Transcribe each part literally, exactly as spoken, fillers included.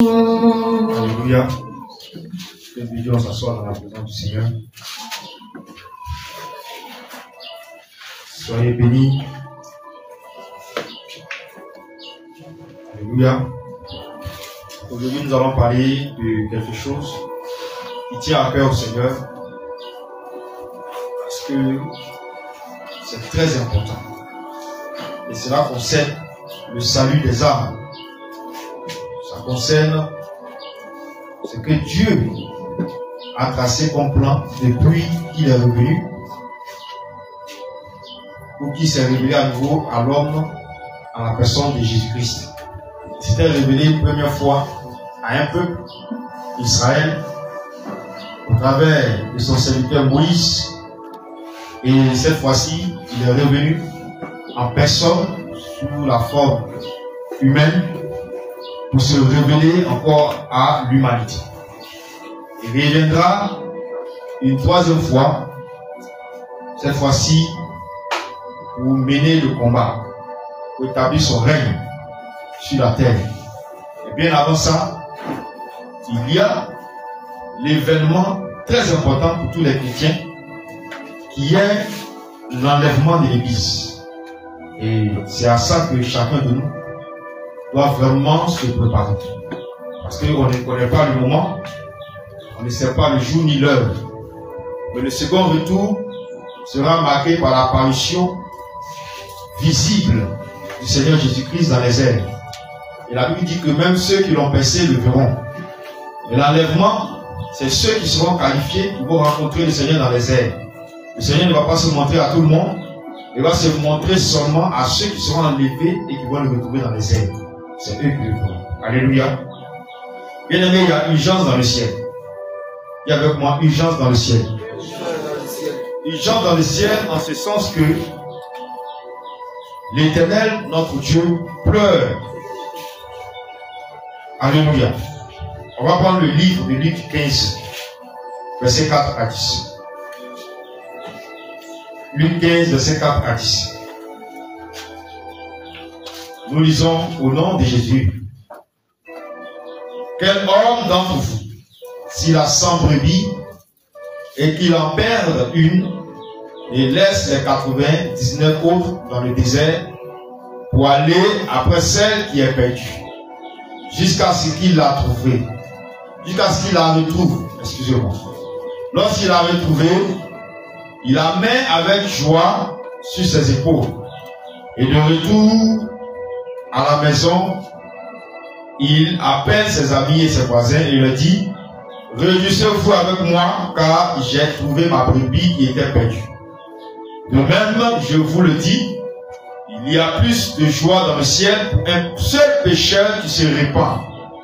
Alléluia. Que Dieu s'assoie dans la présence du Seigneur. Soyez bénis. Alléluia. Aujourd'hui, nous allons parler de quelque chose qui tient à cœur au Seigneur. Parce que c'est très important. Et cela concerne le salut des âmes. Ça concerne ce que Dieu a tracé comme plan depuis qu'il est revenu, ou qui s'est révélé à nouveau à l'homme en la personne de Jésus-Christ. Il s'était révélé une première fois à un peuple, Israël, au travers de son serviteur Moïse. Et cette fois-ci, il est revenu en personne, sous la forme humaine, pour se révéler encore à l'humanité. Il reviendra une troisième fois, cette fois-ci, pour mener le combat, pour établir son règne sur la terre. Et bien avant ça, il y a l'événement très important pour tous les chrétiens, qui est l'enlèvement de l'Église. Et c'est à ça que chacun de nous doit vraiment se préparer. Parce qu'on ne connaît pas le moment, on ne sait pas le jour ni l'heure. Mais le second retour sera marqué par l'apparition visible du Seigneur Jésus-Christ dans les airs. Et la Bible dit que même ceux qui l'ont percé le verront. Et l'enlèvement, c'est ceux qui seront qualifiés, qui vont rencontrer le Seigneur dans les airs. Le Seigneur ne va pas se montrer à tout le monde, il va se montrer seulement à ceux qui seront enlevés et qui vont le retrouver dans les airs. C'est eux qui le feront. Alléluia. Bien aimé, il y a urgence dans le ciel. Il y a avec moi urgence dans le ciel. Urgence dans le ciel en ce sens que l'Éternel, notre Dieu, pleure. Alléluia. On va prendre le livre de Luc quinze, verset quatre à dix. Luc quinze, verset quatre à dix. Nous lisons au nom de Jésus. Quel homme d'entre vous, s'il a cent brebis et qu'il en perde une et laisse les quatre-vingt-dix-neuf autres dans le désert pour aller après celle qui est perdue, jusqu'à ce qu'il la trouve, jusqu'à ce qu'il la retrouve, excusez-moi. Lorsqu'il l'a retrouvée, il la met avec joie sur ses épaules. Et de retour à la maison, il appelle ses amis et ses voisins et leur dit: réjouissez-vous avec moi, car j'ai trouvé ma brebis qui était perdue. De même, je vous le dis, il y a plus de joie dans le ciel pour un seul pécheur qui se répand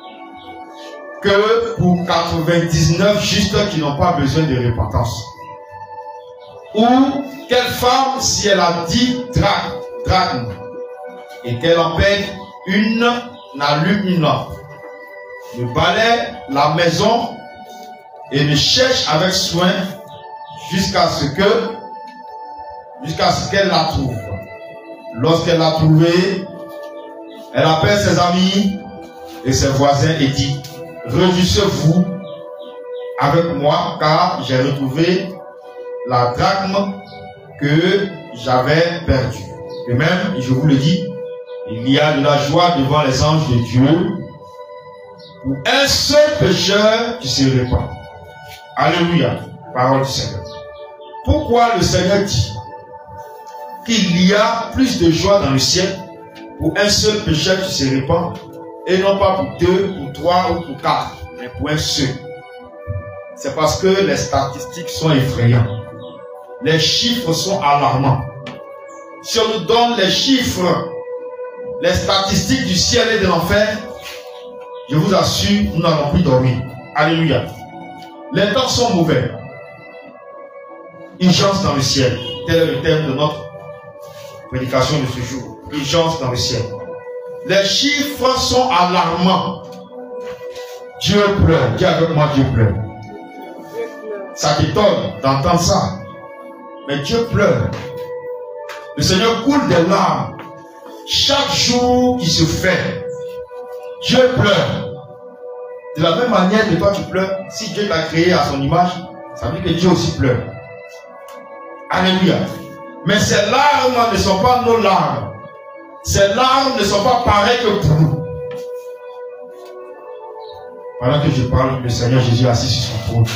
que pour quatre-vingt-dix-neuf justes qui n'ont pas besoin de repentance. Ou quelle femme, si elle a dix drachmes et qu'elle en perd une, n'allume une lampe, ne balaie la maison et ne cherche avec soin jusqu'à ce que jusqu'à ce qu'elle la trouve. Lorsqu'elle l'a trouvée, elle appelle ses amis et ses voisins et dit: réjouissez-vous avec moi, car j'ai retrouvé la drachme que j'avais perdue. De même, je vous le dis, il y a de la joie devant les anges de Dieu pour un seul pécheur qui se répand. Alléluia. Parole du Seigneur. Pourquoi le Seigneur dit qu'il y a plus de joie dans le ciel pour un seul pécheur qui se répand, et non pas pour deux, pour trois ou pour quatre, mais pour un seul? C'est parce que les statistiques sont effrayantes. Les chiffres sont alarmants. Si on nous donne les chiffres, les statistiques du ciel et de l'enfer, je vous assure, nous n'allons plus dormir. Alléluia. Les temps sont mauvais. Urgence dans le ciel. Tel est le thème de notre prédication de ce jour. Urgence dans le ciel. Les chiffres sont alarmants. Dieu pleure. Dis avec moi, Dieu pleure. Ça t'étonne d'entendre ça. Mais Dieu pleure. Le Seigneur coule des larmes. Chaque jour qui se fait, Dieu pleure. De la même manière que toi tu pleures, si Dieu t'a créé à son image, ça veut dire que Dieu aussi pleure. Alléluia. Mais ces larmes ne sont pas nos larmes. Ces larmes ne sont pas pareilles que pour nous. Pendant que je parle, le Seigneur Jésus est assis sur son trône.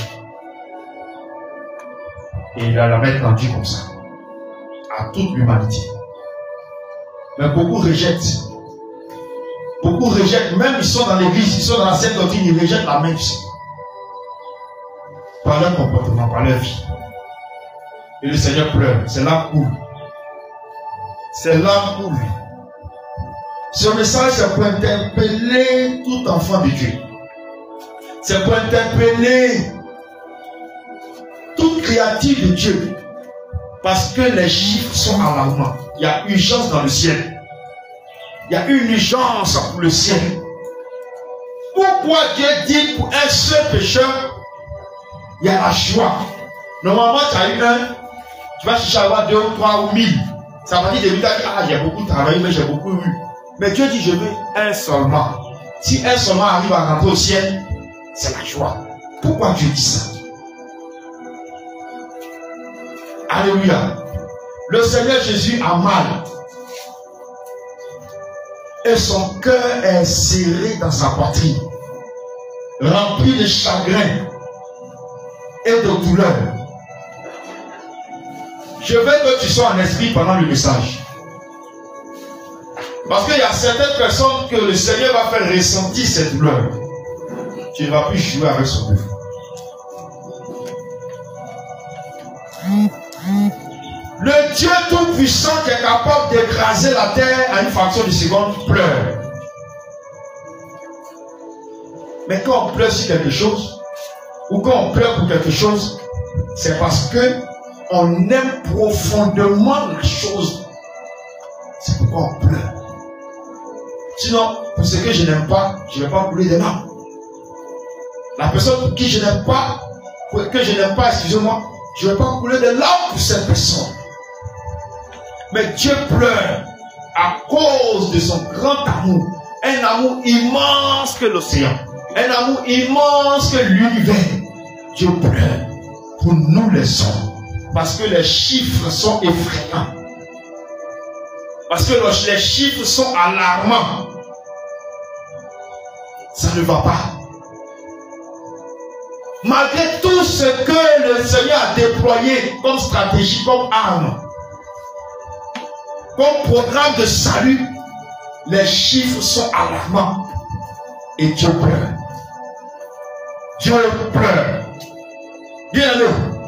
Et il a la main tendue comme ça. À toute l'humanité. Mais beaucoup rejettent. Beaucoup rejettent. Même ils sont dans l'église, ils sont dans la sainte doctrine, ils rejettent la main du Seigneur. Par leur comportement, par leur vie. Et le Seigneur pleure. C'est là où. C'est là où. Ce message, c'est pour interpeller tout enfant de Dieu. C'est pour interpeller toute créature de Dieu. Parce que les chiffres sont alarmants. Il y a urgence dans le ciel. Il y a une urgence pour le ciel. Pourquoi Dieu dit pour un seul pécheur, il y a la joie? Normalement, tu as eu un, tu vas chercher à avoir deux ou trois ou mille. Ça va dire de lui dire, ah, j'ai beaucoup travaillé, mais j'ai beaucoup eu. Mais Dieu dit, je veux un seulement. Si un seulement arrive à rentrer au ciel, c'est la joie. Pourquoi Dieu dit ça? Alléluia. Le Seigneur Jésus a mal. Et son cœur est serré dans sa poitrine. Rempli de chagrin et de douleur. Je veux que tu sois en esprit pendant le message. Parce qu'il y a certaines personnes que le Seigneur va faire ressentir cette douleur. Tu ne vas plus jouer avec son œuvre. Le Dieu Tout-Puissant qui est capable d'écraser la terre à une fraction de seconde pleure. Mais quand on pleure sur quelque chose, ou quand on pleure pour quelque chose, c'est parce que on aime profondément la chose. C'est pourquoi on pleure. Sinon, pour ce que je n'aime pas, je ne vais pas couler des larmes. La personne pour qui je n'aime pas, que je n'aime pas, excusez-moi, je ne vais pas couler des larmes pour cette personne. Mais Dieu pleure à cause de son grand amour. Un amour immense que l'océan. Un amour immense que l'univers. Dieu pleure pour nous les hommes. Parce que les chiffres sont effrayants. Parce que les chiffres sont alarmants. Ça ne va pas. Malgré tout ce que le Seigneur a déployé comme stratégie, comme arme, comme programme de salut, les chiffres sont alarmants. Et Dieu pleure. Dieu pleure. Bien-aimé.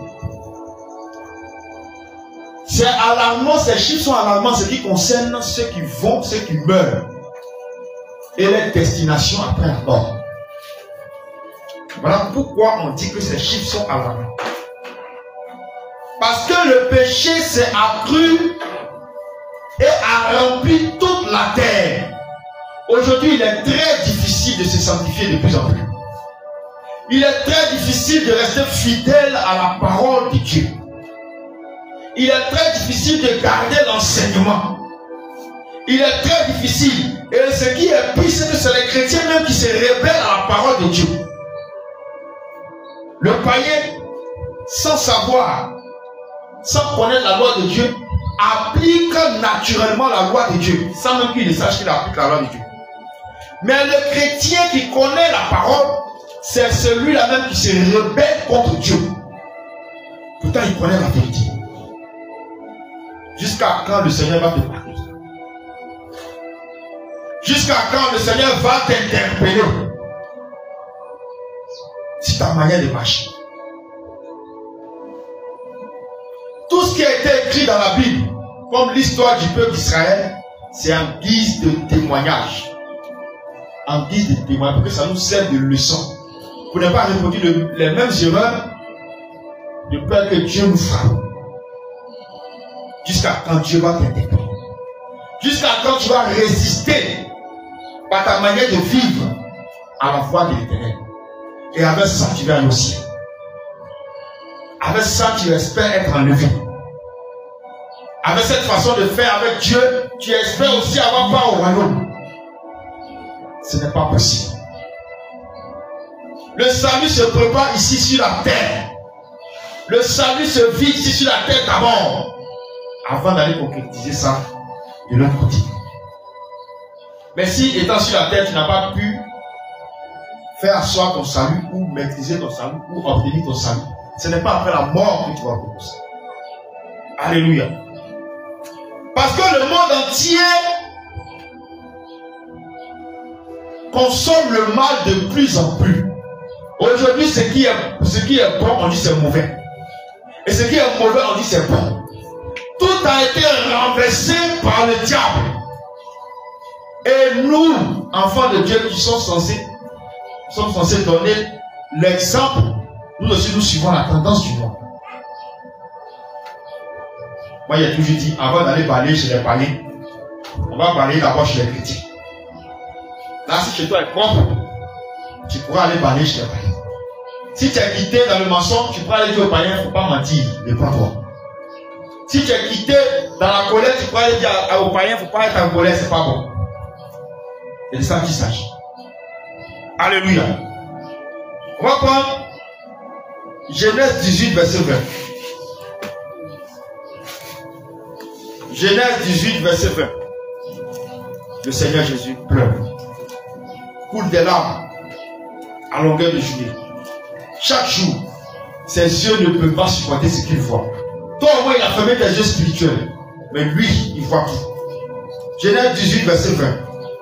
C'est alarmant, ces chiffres sont alarmants, ce qui concerne ceux qui vont, ceux qui meurent. Et les destinations après la mort. Voilà pourquoi on dit que ces chiffres sont alarmants. Parce que le péché s'est accru et a rempli toute la terre. Aujourd'hui, il est très difficile de se sanctifier de plus en plus. Il est très difficile de rester fidèle à la parole de Dieu. Il est très difficile de garder l'enseignement. Il est très difficile. Et ce qui est pire, c'est que c'est les chrétiens même qui se rebellent à la parole de Dieu. Le païen, sans savoir, sans connaître la loi de Dieu, applique naturellement la loi de Dieu, sans même qu'il ne sache qu'il applique la loi de Dieu. Mais le chrétien qui connaît la parole, c'est celui-là même qui se rebelle contre Dieu. Pourtant, il connaît la vérité. Jusqu'à quand le Seigneur va te parler? Jusqu'à quand le Seigneur va t'interpeller? C'est ta manière de marcher. Tout ce qui a été écrit dans la Bible, comme l'histoire du peuple d'Israël, c'est en guise de témoignage. En guise de témoignage, pour que ça nous serve de leçon. Pour ne pas reproduire le, les mêmes erreurs, de peur que Dieu nous frappe. Jusqu'à quand Dieu va t'interpeller. Jusqu'à quand tu vas résister par ta manière de vivre à la voix de l'Éternel. Et avec ça, tu vas aller au ciel. Avec ça, tu espères être enlevé. Avec cette façon de faire avec Dieu, tu espères aussi avoir part au royaume. Ce n'est pas possible. Le salut se prépare ici sur la terre. Le salut se vit ici sur la terre d'abord, avant d'aller concrétiser ça de l'autre côté. Mais si étant sur la terre, tu n'as pas pu faire asseoir ton salut ou maîtriser ton salut ou obtenir ton salut, ce n'est pas après la mort que tu vas commencer. Alléluia. Parce que le monde entier consomme le mal de plus en plus. Aujourd'hui, ce qui est, ce qui est bon, on dit c'est mauvais. Et ce qui est mauvais, on dit c'est bon. Tout a été renversé par le diable. Et nous, enfants de Dieu qui sommes censés, sommes censés donner l'exemple, nous aussi nous suivons la tendance du monde. Moi, j'ai toujours dit, avant d'aller balayer chez les païens, on va balayer d'abord chez les chrétiens. Là, si chez toi est propre, tu pourras aller balayer chez les païens. Si tu es quitté dans le mensonge, tu pourras aller dire aux païens, il ne faut pas mentir, réponds-toi. Si tu es quitté dans la colère, tu pourras aller dire aux païens, il ne faut pas être en colère, c'est pas bon. C'est de ça qu'il s'agit. Alléluia. On va prendre Genèse dix-huit, verset vingt. Genèse dix-huit, verset vingt. Le Seigneur Jésus pleure. Coule des larmes à longueur de journée. Chaque jour, ses yeux ne peuvent pas supporter ce qu'il voit. Toi, au moins, il a fermé tes yeux spirituels. Mais lui, il voit tout. Genèse dix-huit, verset vingt.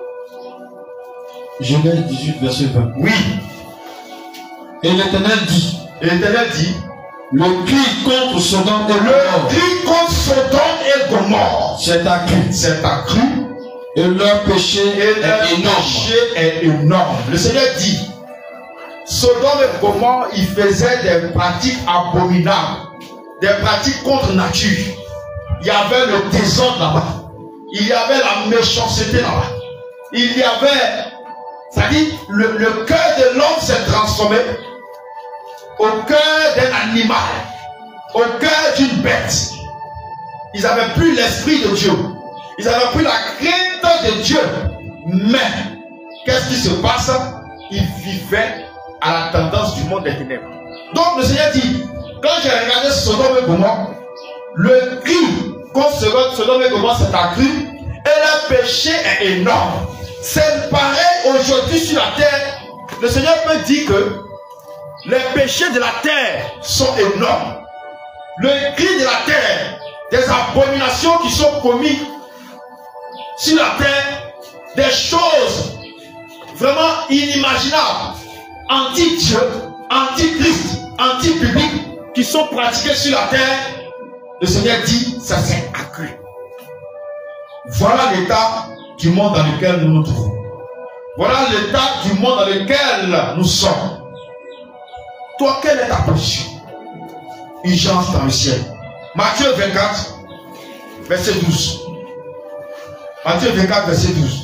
Genèse dix-huit, verset vingt. Oui. Et l'Éternel dit. Et l'Éternel dit. Le cri contre Sodome et Gomorrhe. Le cri contre Sodome et Gomorrhe. C'est accru. C'est accru. Et leur péché et leur est énorme. péché est énorme. Le Seigneur dit. Sodome et Gomorrhe, ils faisaient des pratiques abominables. Des pratiques contre nature. Il y avait le désordre là-bas. Il y avait la méchanceté là-bas. Il y avait, c'est-à-dire, le, le cœur de l'homme s'est transformé au cœur d'un animal, au cœur d'une bête. Ils n'avaient plus l'esprit de Dieu. Ils n'avaient plus la crainte de Dieu. Mais, qu'est-ce qui se passe? Ils vivaient à la tendance du monde des ténèbres. Donc, le Seigneur dit, quand j'ai regardé Sodome et Gomorrhe, le cri contre Sodome et Gomorrhe s'est accru et le péché est énorme. C'est pareil aujourd'hui sur la terre. Le Seigneur peut dire que les péchés de la terre sont énormes. Le cri de la terre, des abominations qui sont commises sur la terre, des choses vraiment inimaginables, anti-Dieu, anti-Christ, anti-public, qui sont pratiquées sur la terre. Le Seigneur dit, ça s'est accru. Voilà l'état du monde dans lequel nous nous trouvons. Voilà l'état du monde dans lequel nous sommes. Toi, quelle est ta position? Urgence dans le ciel. Matthieu vingt-quatre, verset douze. Matthieu vingt-quatre, verset douze.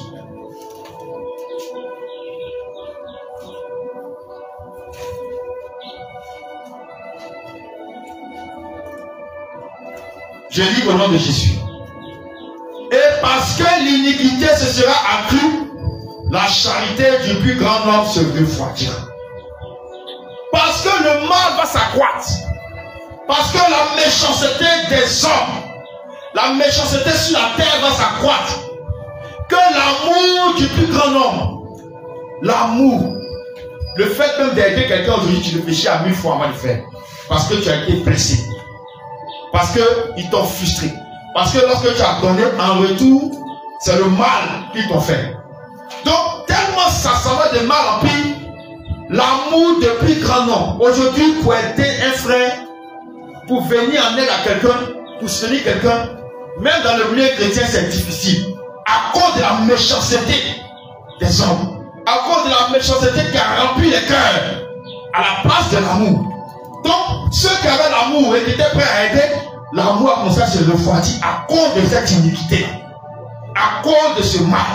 Je lis au nom de Jésus. Et parce que l'iniquité se sera accrue, la charité du plus grand nombre se refroidira. Parce que le mal va s'accroître. Parce que la méchanceté des hommes, la méchanceté sur la terre va s'accroître. Que l'amour du plus grand nombre, l'amour, le fait même d'aider quelqu'un aujourd'hui, tu réfléchis à mille fois avant de le faire. Parce que tu as été pressé. Parce qu'ils t'ont frustré. Parce que lorsque tu as donné en retour, c'est le mal qu'ils t'ont fait. Donc, tellement ça s'en va de mal en pire, l'amour de plus grand nombre. Aujourd'hui, pour aider un frère, pour venir en aide à quelqu'un, pour soutenir quelqu'un, même dans le milieu chrétien, c'est difficile. À cause de la méchanceté des hommes. À cause de la méchanceté qui a rempli les cœurs. À la place de l'amour. Donc, ceux qui avaient l'amour et qui étaient prêts à aider, l'amour a commencé à se refroidir à cause de cette iniquité. À cause de ce mal.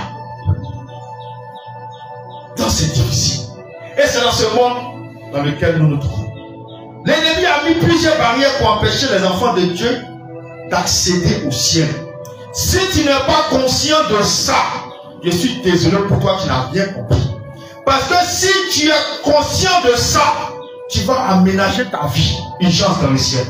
Donc c'est difficile. Et c'est dans ce monde dans lequel nous nous trouvons. L'ennemi a mis plusieurs barrières pour empêcher les enfants de Dieu d'accéder au ciel. Si tu n'es pas conscient de ça, je suis désolé pour toi qui n'as rien compris. Parce que si tu es conscient de ça, tu vas aménager ta vie, une chance dans le ciel.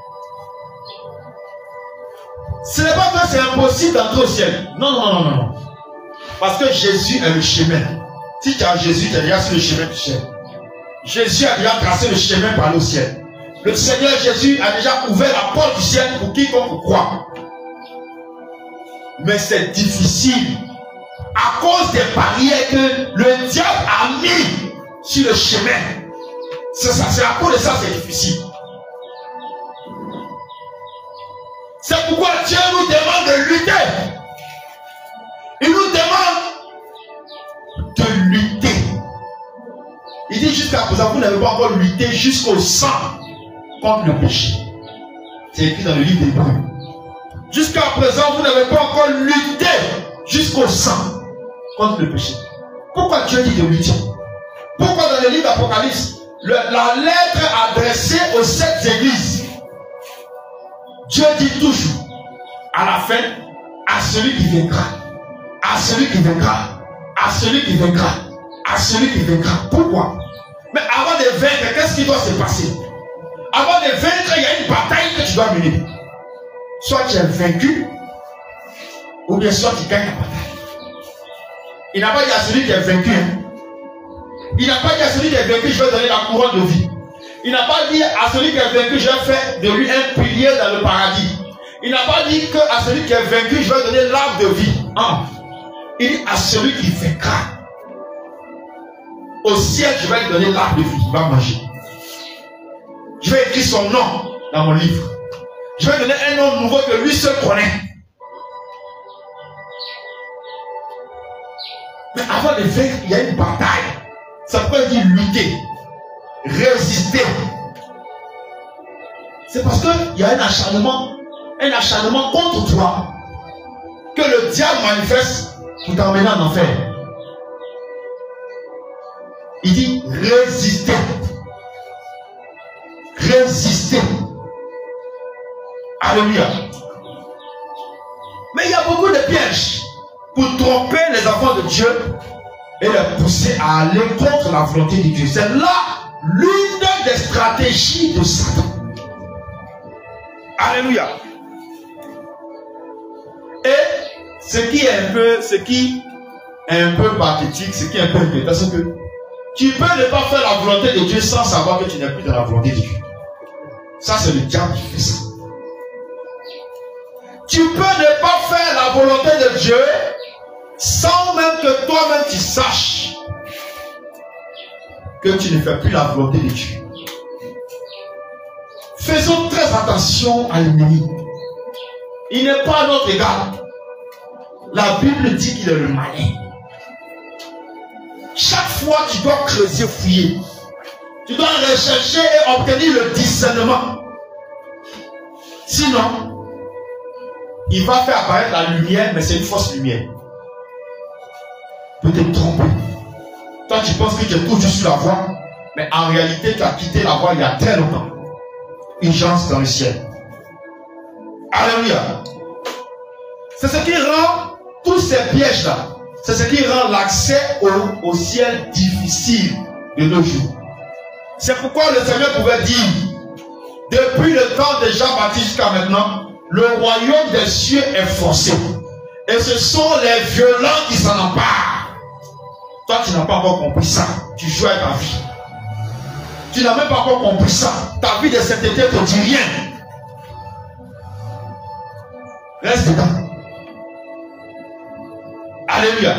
Ce n'est pas que c'est impossible d'entrer au ciel. Non, non, non, non, non. Parce que Jésus est le chemin. Si tu as Jésus, tu es déjà sur le chemin du ciel. Jésus a déjà tracé le chemin pour aller au ciel. Le Seigneur Jésus a déjà ouvert la porte du ciel pour quiconque croit. Mais c'est difficile à cause des barrières que le diable a mis sur le chemin. C'est ça, c'est à cause de ça c'est difficile. C'est pourquoi Dieu nous demande de lutter. Il nous demande de lutter. Il dit jusqu'à présent, vous n'avez pas encore lutté jusqu'au sang contre le péché. C'est écrit dans le livre des Hébreux. Jusqu'à présent, vous n'avez pas encore lutté jusqu'au sang contre le péché. Pourquoi Dieu dit de lutter? Pourquoi dans le livre d'Apocalypse, la lettre adressée aux sept églises, Dieu dit toujours, à la fin, à celui qui vaincra, à celui qui vaincra, à celui qui vaincra, à celui qui vaincra. Pourquoi? Mais avant de vaincre, qu'est-ce qui doit se passer? Avant de vaincre, il y a une bataille que tu dois mener. Soit tu es vaincu, ou bien soit tu gagnes la bataille. Il n'a pas dit à celui qui est vaincu. Hein. Il n'a pas dit à celui qui est vaincu, je vais donner la couronne de vie. Il n'a pas dit à celui qui est vaincu, je vais faire de lui un pilier dans le paradis. Il n'a pas dit qu'à celui qui est vaincu, je vais donner l'arbre de vie. Non. Il dit à celui qui vaincra. Au ciel, je vais lui donner l'arbre de vie. Il va manger. Je vais écrire son nom dans mon livre. Je vais donner un nom nouveau que lui seul connaît. Mais avant de vaincre, il y a une bataille. Ça peut dire lutter, résister. C'est parce qu'il y a un acharnement, un acharnement contre toi que le diable manifeste pour t'emmener en enfer. Il dit résister. Résister. Alléluia. Mais il y a beaucoup de pièges pour tromper les enfants de Dieu et les pousser à aller contre la volonté de Dieu. C'est là l'une des stratégies de Satan. Alléluia. Et ce qui est un peu, ce qui est un peu pathétique, ce qui est un peu inquiétant, c'est que tu peux ne pas faire la volonté de Dieu sans savoir que tu n'es plus dans la volonté de Dieu. Ça, c'est le diable qui fait ça. Tu peux ne pas faire la volonté de Dieu sans même que toi-même tu saches que tu ne fais plus la volonté de Dieu. Faisons très attention à l'ennemi. Il n'est pas notre égal. La Bible dit qu'il est le malin. Chaque fois tu dois creuser, fouiller. Tu dois rechercher et obtenir le discernement. Sinon, il va faire apparaître la lumière, mais c'est une fausse lumière. Peut te tromper. Toi, tu penses que tu es toujours sur la voie, mais en réalité, tu as quitté la voie il y a très longtemps. Une chance dans le ciel. Alléluia. C'est ce qui rend tous ces pièges-là, c'est ce qui rend l'accès au, au ciel difficile de nos jours. C'est pourquoi le Seigneur pouvait dire, depuis le temps de Jean-Baptiste jusqu'à maintenant, le royaume des cieux est forcé. Et ce sont les violents qui s'en emparent. Toi, tu n'as pas encore compris ça. Tu joues avec ta vie. Tu n'as même pas encore compris ça. Ta vie de sainteté ne te dit rien. Reste dedans. Alléluia.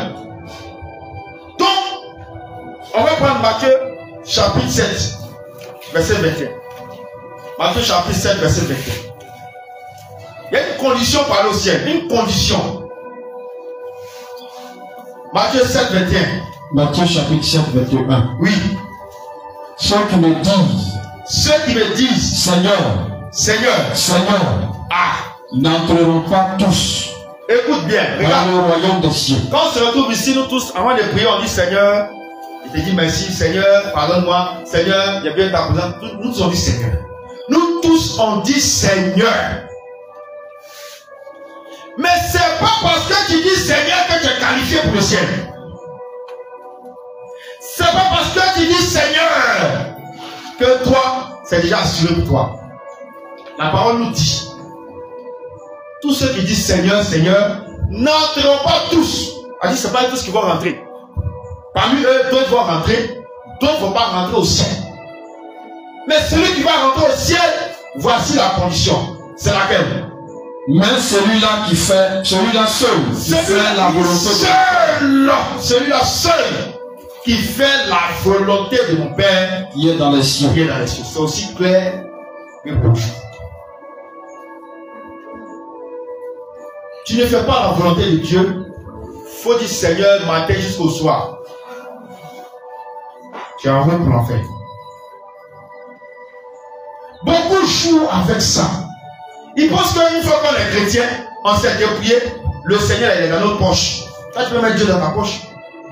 Donc, on va prendre Matthieu chapitre sept, verset vingt et un. Matthieu chapitre sept, verset vingt et un. Il y a une condition par le ciel. Une condition. Matthieu sept, vingt et un. Matthieu chapitre sept, vingt et un. Oui. Ceux qui me disent, ceux qui me disent, Seigneur, Seigneur, Seigneur, ah, n'entreront pas tous. Écoute bien, regarde. Dans le royaume des cieux. Quand on se retrouve ici, nous tous, avant de prier, on dit Seigneur, il te dit merci, Seigneur, pardonne-moi, Seigneur, il y a bien ta présence. Nous, nous tous on dit Seigneur. Nous tous on dit Seigneur. Mais c'est pas parce que tu dis Seigneur que tu es qualifié pour le ciel. C'est pas parce que tu dis Seigneur que toi, c'est déjà assuré pour toi. La parole nous dit, tous ceux qui disent Seigneur, Seigneur, n'entreront pas tous. Elle dit, c'est pas tous qui vont rentrer. Parmi eux, d'autres vont rentrer, d'autres ne vont pas rentrer au ciel. Mais celui qui va rentrer au ciel, voici la condition. C'est laquelle? Mais celui-là qui fait, celui-là seul, qui fait la volonté seul, celui-là seul, qui fait la volonté de mon Père, qui est dans les cieux. Qui est dans les cieux. C'est aussi clair que rouge. Tu ne fais pas la volonté de Dieu. Faut dire Seigneur matin jusqu'au soir. Tu as envie pour l'enfer. Beaucoup jouent avec ça. Ils pensent qu'une fois qu'on est chrétien, on s'est dépouillé, le Seigneur est dans notre poche. Là, tu peux mettre Dieu dans ta poche.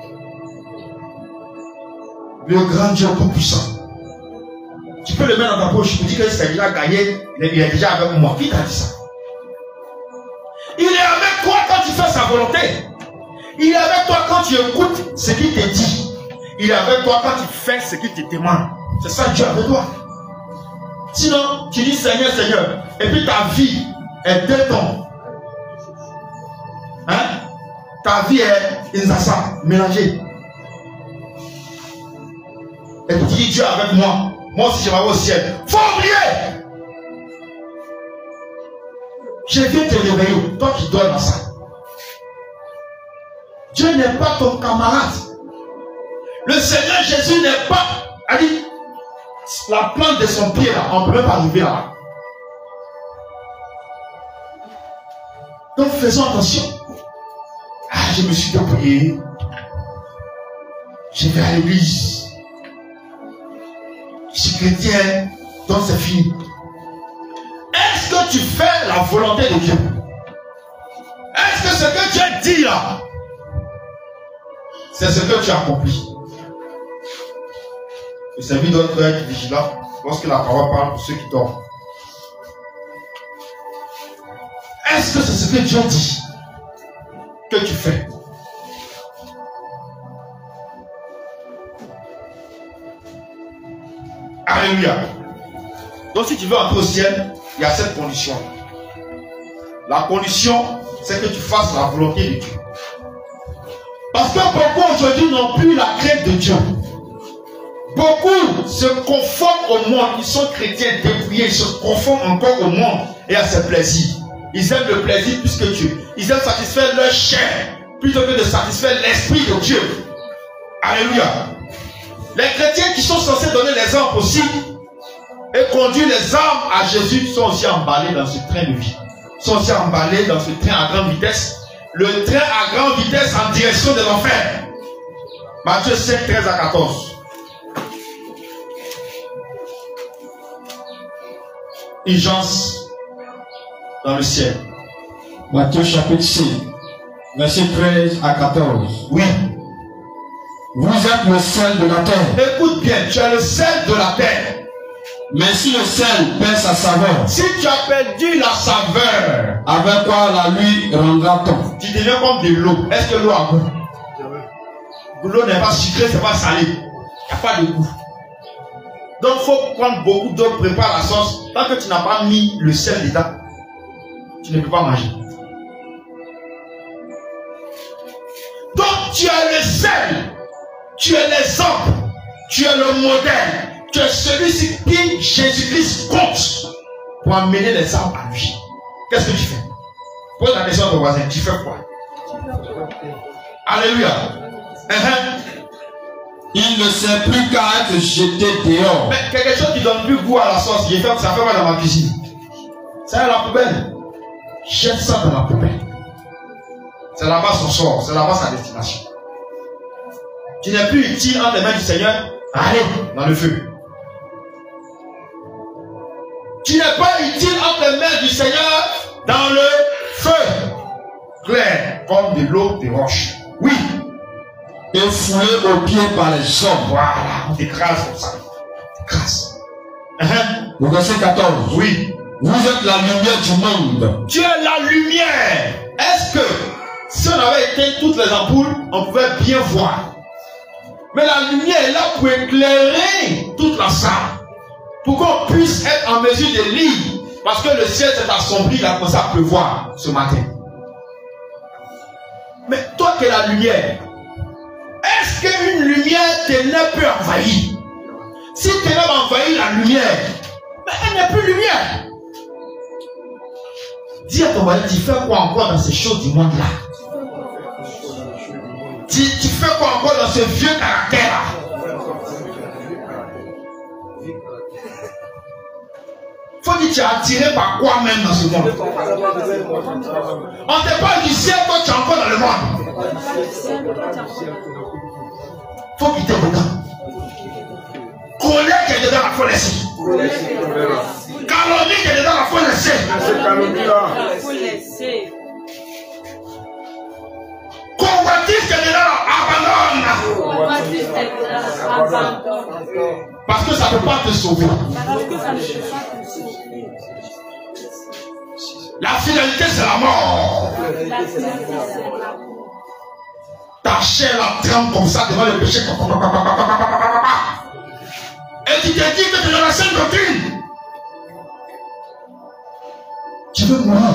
Le grand Dieu tout puissant. Tu peux le mettre dans ta poche. Tu dis que le Seigneur a gagné, il est déjà avec moi. Qui t'a dit ça? Il est avec toi quand tu fais sa volonté. Il est avec toi quand tu écoutes ce qu'il te dit. Il est avec toi quand tu fais ce qu'il te demande. C'est ça Dieu avec toi. Sinon, tu dis Seigneur, Seigneur, et puis ta vie est deux temps. Hein? Ta vie est insassa, mélangée. Et puis tu dis Dieu avec moi. Moi aussi je vais au ciel. Faut oublier. Je viens te réveiller, toi qui dors dans ça. Dieu n'est pas ton camarade. Le Seigneur Jésus n'est pas, a dit, la plante de son pied là, on ne peut même pas arriver là. Donc faisons attention. Ah, je me suis dépouillé. Je vais à l'église. Je suis chrétien, donc c'est fini. Est-ce que tu fais la volonté de Dieu? Est-ce que ce que Dieu dit là, c'est ce que tu accomplis? Le service doit être vigilant lorsque la parole parle pour ceux qui dorment. Est-ce que c'est ce que Dieu dit que tu fais? Alléluia. Donc si tu veux entrer au ciel, il y a cette condition. La condition, c'est que tu fasses la volonté de Dieu. Parce que beaucoup aujourd'hui n'ont plus la crainte de Dieu. Beaucoup se conforment au monde. Ils sont chrétiens dépouillés. Ils se conforment encore au monde et à ses plaisirs. Ils aiment le plaisir plus que Dieu. Ils aiment satisfaire leur chair plutôt que de satisfaire l'esprit de Dieu. Alléluia. Les chrétiens qui sont censés donner l'exemple aussi et conduire les âmes à Jésus sont aussi emballés dans ce train de vie. Sont aussi emballés dans ce train à grande vitesse. Le train à grande vitesse en direction de l'enfer. Matthieu cinq, treize à quatorze. Urgence dans le ciel. Matthieu chapitre six, verset treize à quatorze. Oui. Vous êtes le sel de la terre. Écoute bien, tu es le sel de la terre. Mais si le sel perd sa saveur, si tu as perdu la saveur, avec quoi la lui rendra-t-on? Tu deviens comme de l'eau. Est-ce que l'eau a goût? L'eau n'est pas sucrée, c'est pas salé. Il n'y a pas de goût. Donc il faut prendre beaucoup d'eau, préparer la sauce. Tant que tu n'as pas mis le sel dedans, tu ne peux pas manger. Donc tu es le sel, tu es l'exemple, tu es le modèle. Tu es celui-ci qui Jésus-Christ compte pour amener les âmes à lui. Qu'est-ce que tu fais? Pose la question à ton voisin. Tu fais quoi? Alléluia. Uh-huh. Il ne sert plus qu'à être jeté dehors. Mais quelque chose qui donne plus goût à la sauce, j'ai fait, ça fait mal dans ma cuisine. Ça est la poubelle. Jette ça dans la poubelle. C'est là-bas son sort, c'est là-bas sa destination. Tu n'es plus utile entre les mains du Seigneur. Allez dans le feu. Tu n'es pas utile entre les mains du Seigneur dans le feu. Clair, comme de l'eau de roche. Oui. Et foulé aux pieds par les hommes. Voilà, on t'écrase comme ça. T'écrase. Uh-huh. Le verset quatorze. Oui. Vous êtes la lumière du monde. Tu es la lumière. Est-ce que si on avait éteint toutes les ampoules, on pouvait bien voir? Mais la lumière est là pour éclairer toute la salle. Pour qu'on puisse être en mesure de lire. Parce que le ciel s'est assombri, il a commencé à pleuvoir ce matin. Mais toi qui es la lumière, est-ce qu'une lumière ténèbre peut envahir? Si ténèbre envahit la lumière, mais elle n'est plus lumière. Dis à ton voisin, tu fais quoi encore dans ces choses du monde là? Tu, tu fais quoi encore dans ce vieux caractère là? Faut dire que tu es attiré par quoi même dans ce monde? On te parle du ciel, toi tu es encore dans le monde. Faut qu'il t'ait dedans. Colère qui est dedans, la faut laisser. Calomnie qui est dedans, la faut laisser. Convoitise qui est dedans, abandonne. Parce que ça ne peut pas te sauver. La finalité c'est la mort. Ta chair la trempe comme ça devant le péché. Et tu te dis que tu es dans la sainte doctrine. Tu veux mourir.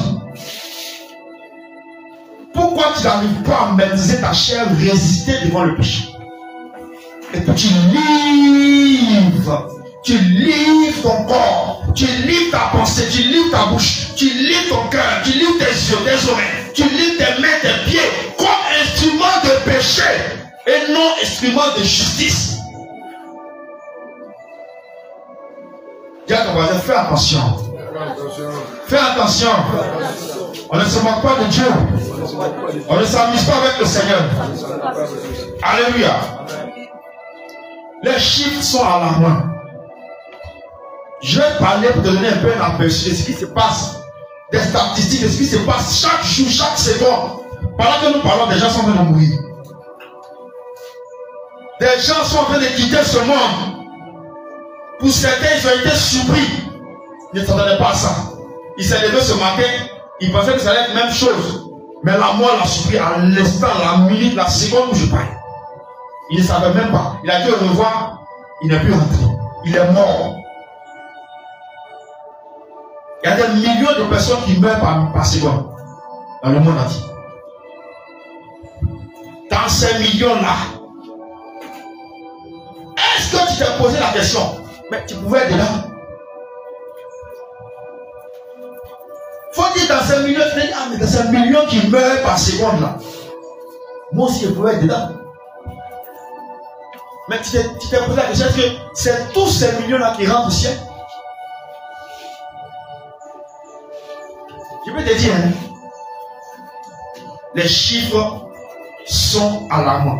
Pourquoi tu n'arrives pas à maîtriser ta chair, résister devant le péché? Et puis tu livres, tu livres ton corps, tu livres ta pensée, tu livres ta bouche, tu livres ton cœur, tu livres tes yeux, tes oreilles, tu livres tes mains, tes pieds, comme instrument de péché et non instrument de justice. Dis à ton voisin, fais attention. Fais attention. On ne se moque pas de Dieu. On ne s'amuse pas avec le Seigneur. Alléluia. Les chiffres sont alarmants. Je vais parler pour te donner un peu un aperçu de ce qui se passe, des statistiques, de ce qui se passe chaque jour, chaque seconde. Pendant que nous parlons, des gens sont en train de mourir. Des gens sont en train de quitter ce monde. Pour certains, ils ont été surpris. Ils ne s'attendaient pas à ça. Il s'est levé ce matin, il pensait que ça allait être la même chose. Mais la mort l'a surpris à l'instant, la minute, la seconde où je parle. Il ne savait même pas. Il a dit au revoir, il n'est plus rentré. Il est mort. Il y a des millions de personnes qui meurent par, par seconde dans le monde entier. Dans ces millions-là, est-ce que tu t'es posé la question? Mais tu pouvais être dedans. Faut dire dans ces millions, tu dis, ah, mais dans ces millions qui meurent par seconde là, moi aussi je pouvais être dedans. Mais tu t'es posé la question, est-ce que c'est tous ces millions-là qui rentrent au ciel? Je peux te dire, hein, les chiffres sont alarmants.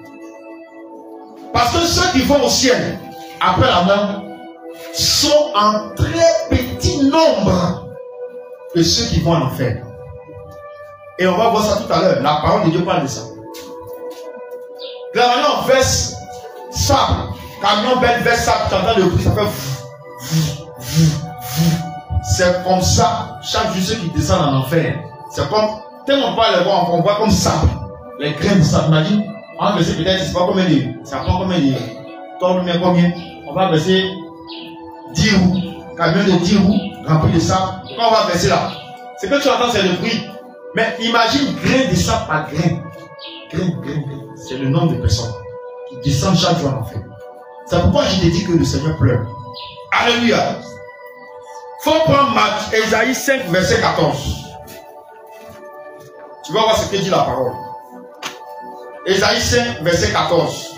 Parce que ceux qui vont au ciel après la mort sont en très petit nombre de ceux qui vont en enfer. Et on va voir ça tout à l'heure. La parole de Dieu parle de ça. Clairement, on verse sable. Camion bête verse sable. Tu entends le bruit, ça fait vous, vous, vous. C'est comme ça, chaque jour, ceux qui descendent en enfer. C'est comme, tellement on parle, on voit comme sable. Les graines de sable, imagine. On va verser peut-être, c'est pas combien de, ça prend combien de, ton combien, combien. On va verser dix roues. Camion de dix roues, rempli de sable. Quand on va verser là, ce que tu entends, c'est le bruit. Mais imagine grain de sable par grain. Grain, grain, grain. C'est le nombre de personnes qui descendent chaque jour en enfer. C'est pourquoi je te dis que le Seigneur pleure. Alléluia. Il faut prendre Ésaïe cinq, verset quatorze. Tu vas voir ce que dit la parole. Ésaïe cinq, verset quatorze.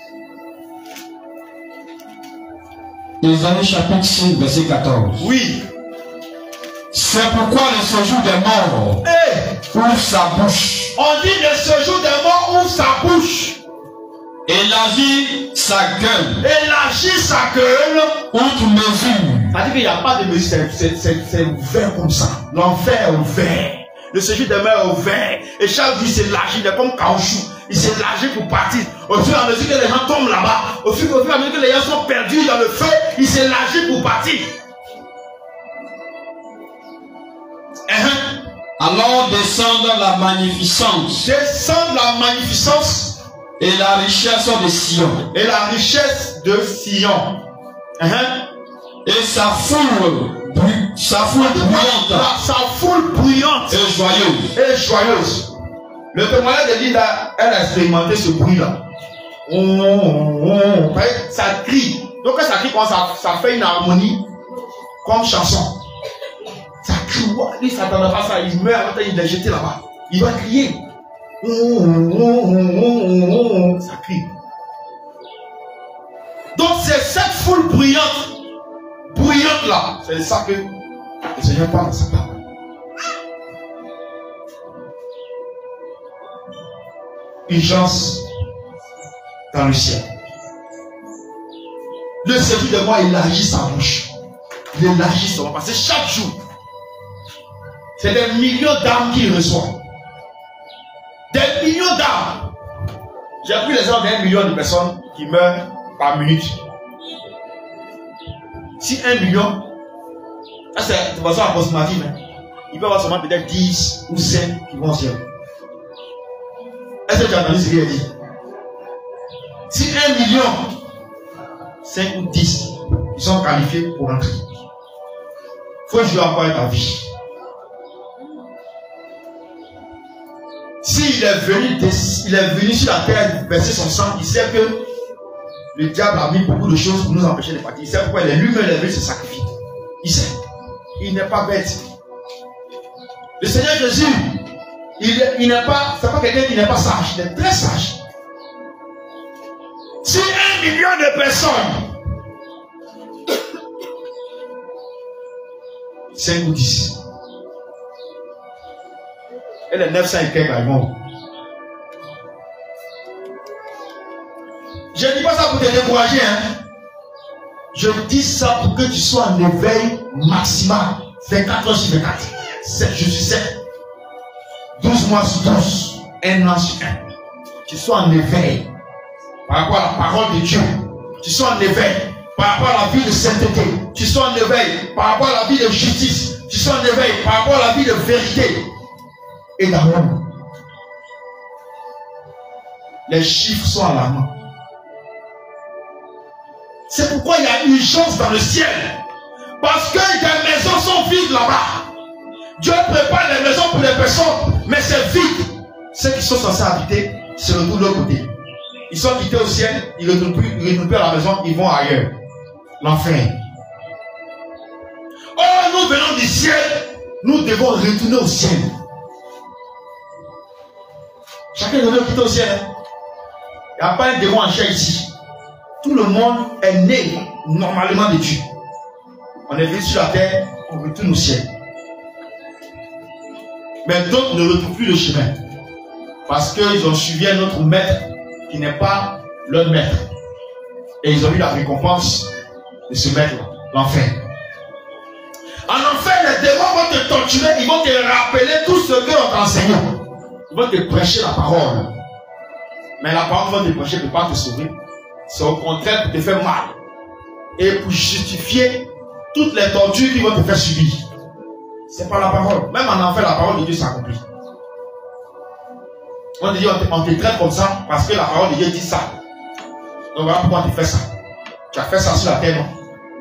Ésaïe chapitre cinq, verset quatorze. Oui. C'est pourquoi le séjour des morts hey, ouvre sa bouche. On dit le séjour des morts ouvre sa bouche. Élargit sa gueule. Élargit sa gueule. Outre mesure. Ça dit qu'il n'y a pas de mesure, c'est ouvert comme ça. L'enfer est ouvert. Le séjour des morts est ouvert. Et chaque jour il s'élargit, il est comme caoutchouc. Il s'élargit pour partir. Au fur et à mesure que les gens tombent là-bas, au fur et à mesure que les gens sont perdus dans le feu, il s'élargit pour partir. Uh-huh. Alors descend la magnificence. Descend la magnificence. Et la richesse de Sion. Et la richesse de Sion. Uh-huh. Et sa foule, sa foule bruyante. Sa foule bruyante. Et joyeuse. Et joyeuse. Le témoignage de Linda, elle a expérimenté ce bruit-là. Oh, oh, oh. Ça crie. Donc quand ça crie, ça, ça fait une harmonie comme chanson. Ça crie. Lui, ça s'attendait pas à ça. Il meurt, il est jeté là-bas. Il va crier. Oh, oh, oh, oh, oh. Ça crie. Donc c'est cette foule bruyante, bruyante là, c'est de ça que le Seigneur parle dans sa parole. Urgence dans le ciel. Le Seigneur de moi élargit sa bouche. Il élargit son bouche. Parce que chaque jour, c'est des millions d'âmes qu'il reçoit. Des millions d'âmes. J'ai pris l'exemple d'un million de personnes qui meurent par minute. Si un million, c'est de façon approximative, hein, il peut y avoir seulement peut-être dix ou cinq qui vont au ciel. Est-ce que tu as entendu ce qu'il a dit? Si un million, cinq ou dix, ils sont qualifiés pour entrer. Il faut jouer encore avec ta vie. S'il est venu, il est venu sur la terre verser son sang, il sait que le diable a mis beaucoup de choses pour nous empêcher de partir. Il sait pourquoi il est lui-même est venu se sacrifier. Il sait. Il n'est pas bête. Le Seigneur Jésus, il, il n'est pas, c'est pas quelqu'un qui n'est pas sage, il est très sage. Si un million de personnes, cinq ou dix, et les neuf cents et quelques allemands. Je ne dis pas ça pour te décourager, hein. Je dis ça pour que tu sois en éveil maximal. vingt-quatre heures sur vingt-quatre. sept jours sur sept. douze mois sur douze. Un an sur un. Tu sois en éveil par rapport à la parole de Dieu. Tu sois en éveil par rapport à la vie de sainteté. Tu sois en éveil par rapport à la vie de justice. Tu sois en éveil par rapport à la vie de vérité et d'amour. Les chiffres sont alarmants. C'est pourquoi il y a urgence dans le ciel. Parce que des maisons sont vides là-bas. Dieu prépare les maisons pour les personnes, mais c'est vide. Ceux qui sont censés habiter se retrouvent de l'autre côté. Ils sont quittés au ciel, ils ne retournent plus, ils retournent plus à la maison, ils vont ailleurs. L'enfer. Oh, nous venons du ciel, nous devons retourner au ciel. Chacun de nous quitte au ciel. Il n'y a pas un démon en chair ici. Tout le monde est né normalement de Dieu. On est venu sur la terre, on retourne au ciel. Mais d'autres ne retrouvent plus le chemin. Parce qu'ils ont suivi un autre maître qui n'est pas leur maître. Et ils ont eu la récompense de ce maître-là, l'enfer. En enfer, les démons vont te torturer, ils vont te rappeler tout ce que l'on t'a enseigné. Ils vont te prêcher la parole. Mais la parole va te prêcher pour ne pas te sauver. C'est au contraire pour te faire mal. Et pour justifier toutes les tortures qu'ils vont te faire subir. C'est pas la parole. Même en enfer, la parole de Dieu s'accomplit. On te dit, on te, on te traite comme ça parce que la parole de Dieu dit ça. Donc voilà pourquoi on te fait ça. Tu as fait ça sur la terre, non?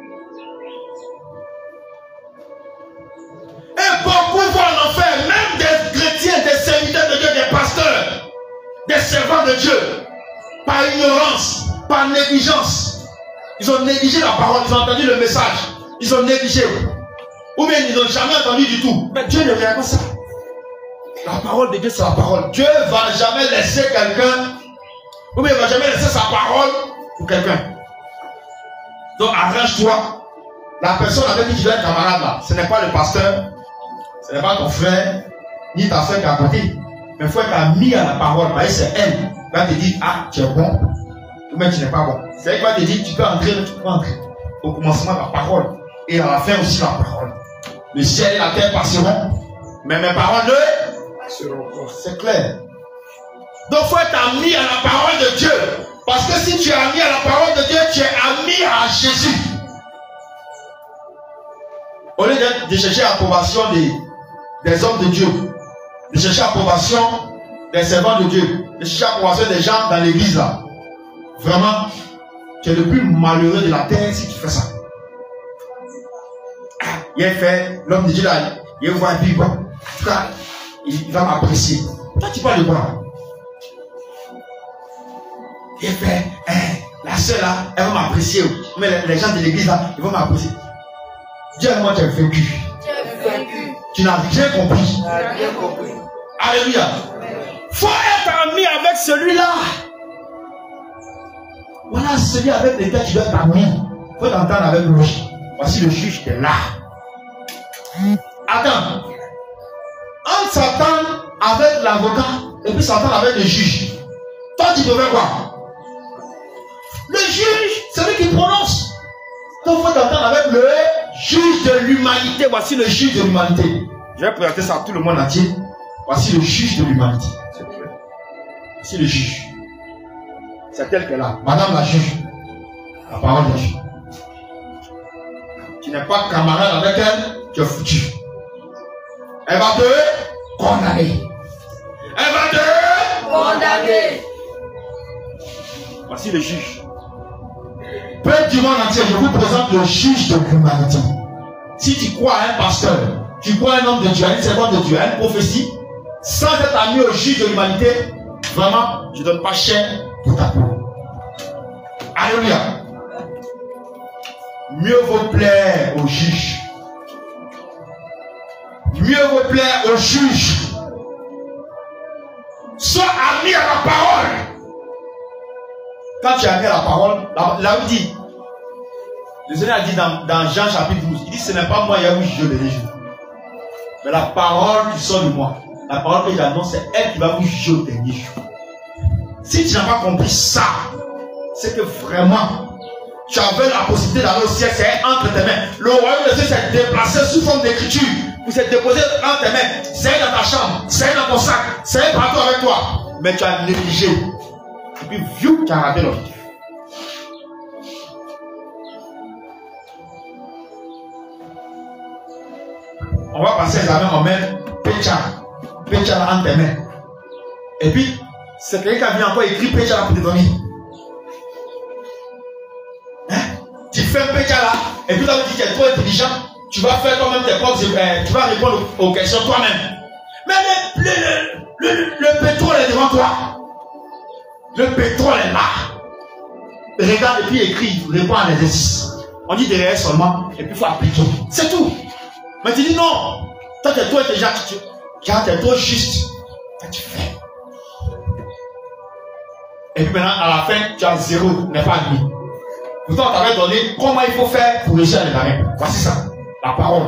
Et beaucoup vont en enfer, même des chrétiens, des serviteurs de Dieu, des pasteurs, des servants de Dieu, par ignorance, par négligence. Ils ont négligé la parole, ils ont entendu le message, ils ont négligé. Ou bien ils n'ont jamais entendu du tout. Mais Dieu ne regarde pas ça. La parole de Dieu, c'est la parole. Dieu ne va jamais laisser quelqu'un, ou bien il ne va jamais laisser sa parole pour quelqu'un. Donc arrange-toi. La personne avec qui tu es camarade là, ce n'est pas le pasteur, ce n'est pas ton frère, ni ta soeur qui est à côté. Mais il faut être ami à la parole. Parce que c'est elle qui va te dire, ah, tu es bon, ou bien tu n'es pas bon. C'est elle qui va te dire, tu peux entrer, mais tu peux pas entrer. Au commencement, la parole. Et à la fin aussi, la parole. Le ciel et la terre passeront, mais mes paroles ne passeront pas. C'est clair. Donc, il faut être ami à la parole de Dieu. Parce que si tu es ami à la parole de Dieu, tu es ami à Jésus. Au lieu de chercher l'approbation des, des hommes de Dieu, de chercher l'approbation des servants de Dieu, le chicha poisson des gens dans l'église là. Vraiment, tu es le plus malheureux de la terre si tu fais ça. Il a fait, l'homme de Dieu là, il voit un peu quoi. En tout cas, il va m'apprécier. Toi, tu parles de quoi? Il a fait, hein, la soeur là, elle va m'apprécier. Mais les, les gens de l'église là, ils vont m'apprécier. Dieu, moi, tu as vaincu. Tu n'as rien compris. Alléluia. Faut être ami avec celui-là. Voilà celui avec lequel tu dois être ami. Faut t'entendre avec lui. Voici le juge qui est là. Attends. On s'entend avec l'avocat et puis s'entend avec le juge. Toi, tu peux faire quoi? Le juge, c'est lui qui prononce. Donc, il faut t'entendre avec le juge de l'humanité. Voici le juge de l'humanité. Je vais présenter ça à tout le monde entier. Voici le juge de l'humanité. Voici le juge. C'est elle qui est là. Madame la juge. La parole de Dieu. Tu n'es pas camarade avec elle, tu es foutu. Elle va te condamner. Elle va te condamner. Voici le juge. Peuple du monde entier, je vous présente le juge de l'humanité. Si tu crois à un pasteur, tu crois à un homme de Dieu, à une servante de Dieu, à une prophétie, sans être ami au juge de l'humanité, vraiment, je ne donne pas cher pour ta peau. Alléluia. Mieux vaut plaire au juge. Mieux vaut plaire au juge. Sois ami à la parole. Quand tu es ami à la parole, là où il dit, le Seigneur a dit dans, dans Jean chapitre douze, il dit ce n'est pas moi qui juge les juges, mais la parole qui sort de moi, la parole que j'annonce, c'est elle qui va vous juger au dernier jour. Si tu n'as pas compris ça, c'est que vraiment, tu avais la possibilité d'aller au ciel, c'est entre tes mains. Le royaume de Dieu s'est déplacé sous forme d'écriture. Vous êtes déposé entre tes mains. C'est dans ta chambre, c'est dans ton sac, c'est partout avec toi. Mais tu as négligé. Et puis, vu, tu as raté l'objectif. On va passer l'examen, on met Pécha. Pécha entre tes mains. Et puis, c'est quelqu'un qui a venu encore écrire Pécha là pour te donner. Tu fais un péché là, et puis tu vas dire que tu es trop intelligent, tu vas faire toi-même tes propres, euh, tu vas répondre aux questions toi-même. Mais le, le, le, le, le pétrole est devant toi. Le pétrole est là. Regarde et puis écris, réponds à l'exercice. On dit derrière seulement, et puis il faut appliquer. C'est tout. Mais tu dis non, toi tu es trop intelligent, tu, tu es trop juste. Toi tu fais. Et puis maintenant, à la fin, tu as zéro, n'est pas admis. Pourtant, on t'avait donné comment il faut faire pour réussir à l'examen. Voici ça, la parole.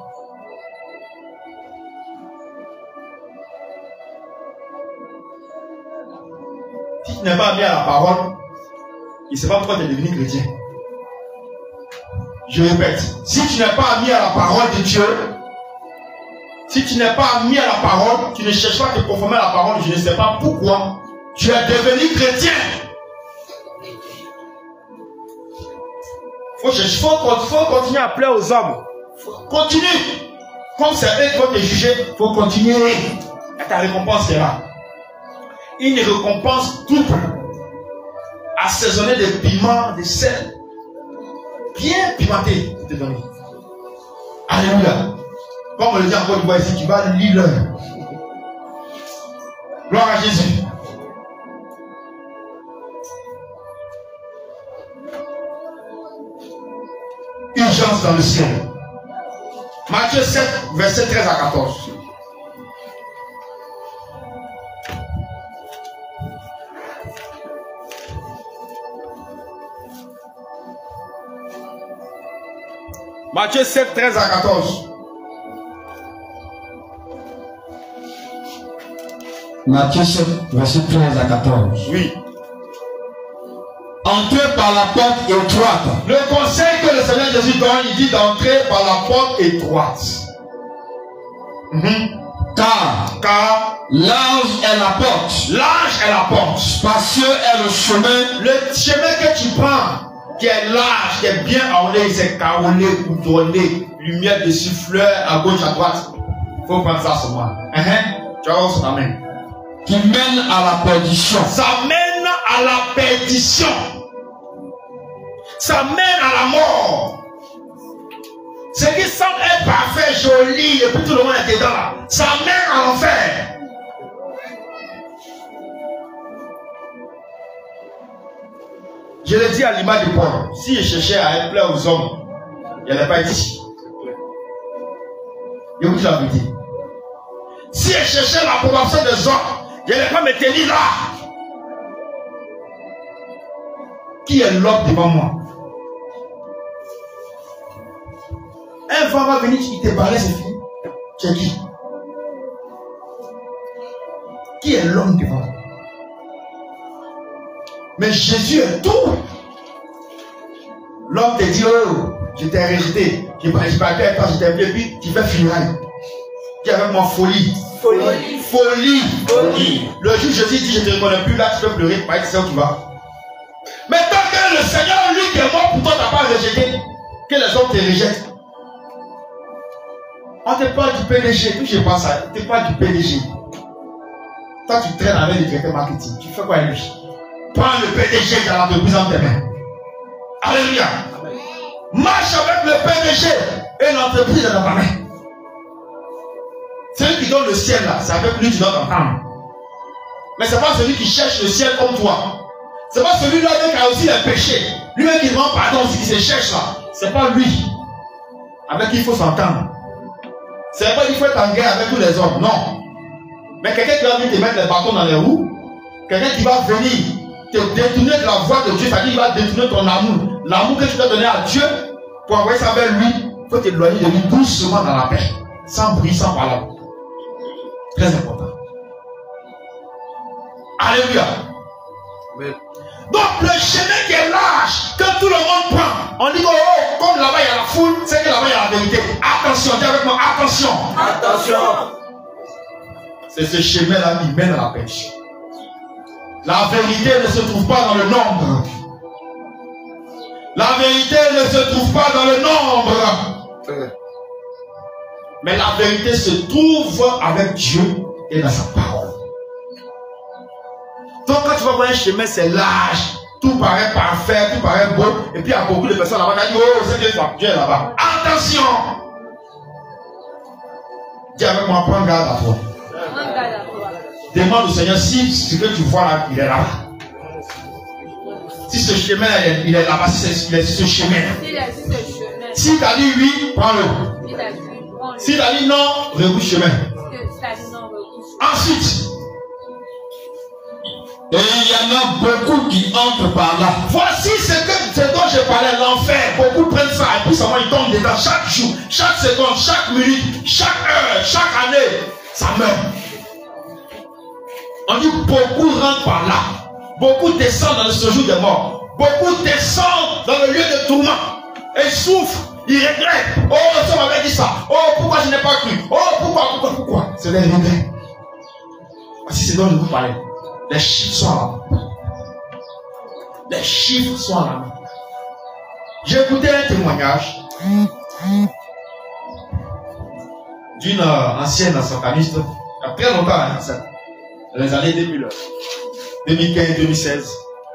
Si tu n'es pas mis à la parole, il ne sait pas pourquoi tu es devenu chrétien. Je répète, si tu n'es pas mis à la parole de Dieu, si tu n'es pas mis à la parole, tu ne cherches pas à te conformer à la parole, je ne sais pas pourquoi, tu es devenu chrétien. Il faut, faut, faut continuer à plaire aux hommes. Continue. Comme c'est eux qui vont te juger, il faut continuer. Et ta récompense est là. Une récompense double. Assaisonnée de piment, de sel. Bien pimenté. Te donner. Alléluia. Comme on le dit encore une fois ici, tu vas lire l'heure. Gloire à Jésus. Urgence dans le ciel. Matthieu sept, verset treize à quatorze. Matthieu sept, treize à quatorze. Matthieu sept, verset treize à quatorze. Oui. Entrez par la porte étroite. Le conseil que le Seigneur Jésus donne, il dit d'entrer par la porte étroite. Mm-hmm. Car, Car large est la porte. Large est la porte. Spacieux est le chemin. Le chemin que tu prends, qui est large, qui est bien orné, c'est carolé, coudronné, lumière dessus, fleurs à gauche, à droite. Il faut prendre ça seulement. Uh-huh. Tu vas voir sur ta main. qui mène à la perdition. Ça mène à la perdition. Ça mène à la mort. Ce qui semble être parfait, joli, et puis tout le monde est dedans là, ça mène à l'enfer. Je le dis à l'image de Paul, si je cherchais à être plaire aux hommes, il n'y allait pas être ici. Je vous dis la vérité. Si je cherchais l'approbation des hommes, je n'allais pas me tenir là. Qui est l'homme devant moi? Un vent va venir, il te parlait, c'est fini. Tu es qui? Qui est l'homme devant moi? Mais Jésus est tout. L'homme te dit, oh, je t'ai rejeté. Je n'ai pas avec toi, je t'ai appelé, puis tu fais funérailles. Tu es avec moi, folie. Folie. Folie. Folie. Le jour Jésus dit, je ne te reconnais plus, là, tu peux pleurer, pas c'est où tu vas. Mais tant que le Seigneur, lui qui est mort pour toi, tu n'as pas rejeté, que les hommes te rejettent. On te parle du P D G, puis je pense à, on te parle du P D G. Toi, tu traînes avec le directeur marketing. Tu fais quoi avec lui? Prends le P D G de l'entreprise en tes mains. Alléluia. Marche avec le P D G et l'entreprise dans ta main. Celui qui donne le ciel là, c'est avec lui que tu dois t'entendre. Mais ce n'est pas celui qui cherche le ciel comme toi. Ce n'est pas celui-là qui a aussi les péchés. Lui-même qui demande pardon aussi, qui se cherche là. Ce n'est pas lui avec qui il faut s'entendre. Ce n'est pas qu'il faut être en guerre avec tous les hommes, non. Mais quelqu'un qui va venir te mettre les bâtons dans les roues, quelqu'un qui va venir te détourner de la voie de Dieu, c'est-à-dire qu'il va détourner ton amour. L'amour que tu dois donner à Dieu pour envoyer ça vers lui, il faut t'éloigner de lui doucement dans la paix, sans bruit, sans parole. Très important. Alléluia. Amen. Donc le chemin qui est large, que tout le monde prend, on dit que oh, comme là-bas il y a la foule, c'est que là-bas il y a la vérité. Attention, dis avec moi, attention. Attention. C'est ce chemin-là qui mène à la pêche. La vérité ne se trouve pas dans le nombre. La vérité ne se trouve pas dans le nombre. Mais la vérité se trouve avec Dieu et dans sa parole. Donc quand tu vas voir un chemin, c'est large. Tout paraît parfait, tout paraît beau. Et puis il y a beaucoup de personnes là-bas qui disent, oh, c'est Dieu là-bas. Attention! Dis avec moi, prends garde à toi. Demande au Seigneur si ce que tu vois là, il est là. Si ce chemin il est là-bas, si c'est ce chemin. Si tu as dit oui, prends-le. Si tu as dit non, rebouche chemin. Ensuite, et il y en a beaucoup qui entrent par là. Voici ce, que, ce dont je parlais, l'enfer. Beaucoup prennent ça et puis seulement ils tombent dedans chaque jour, chaque seconde, chaque minute, chaque heure, chaque année. Ça meurt. On dit beaucoup rentrent par là. Beaucoup descendent dans le séjour des morts. Beaucoup descendent dans le lieu de tourment. Et souffrent. Ils regrettent. Oh, ça m'avait dit ça. Oh, pourquoi je n'ai pas cru. Oh, pourquoi, pourquoi, pourquoi. C'est des regrets. Voici ce dont je vous parlais. Les chiffres sont là. Les chiffres sont là. J'ai écouté un témoignage d'une ancienne sataniste, il y a très longtemps, hein, dans les années deux mille, deux mille quinze deux mille seize.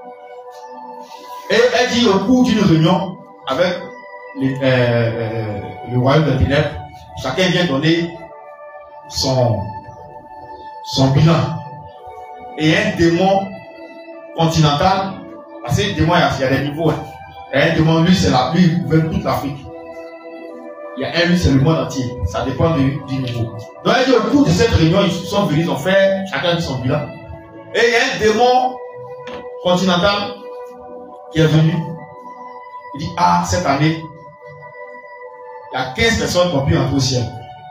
Et elle dit au cours d'une réunion avec les, euh, euh, le royaume de Ténèbres, chacun vient donner son, son bilan. Et un démon continental, parce que le démon, il y a des niveaux. Hein. Et un démon, lui, c'est la pluie, il gouverne toute l'Afrique. Il y a un, lui, c'est le monde entier. Ça dépend du, du niveau. Donc, elle dit, au cours de cette réunion, ils sont venus, ils ont fait chacun son bilan. Et il y a un démon continental qui est venu. Il dit, ah, cette année, il y a quinze personnes qui ont pu entrer au ciel.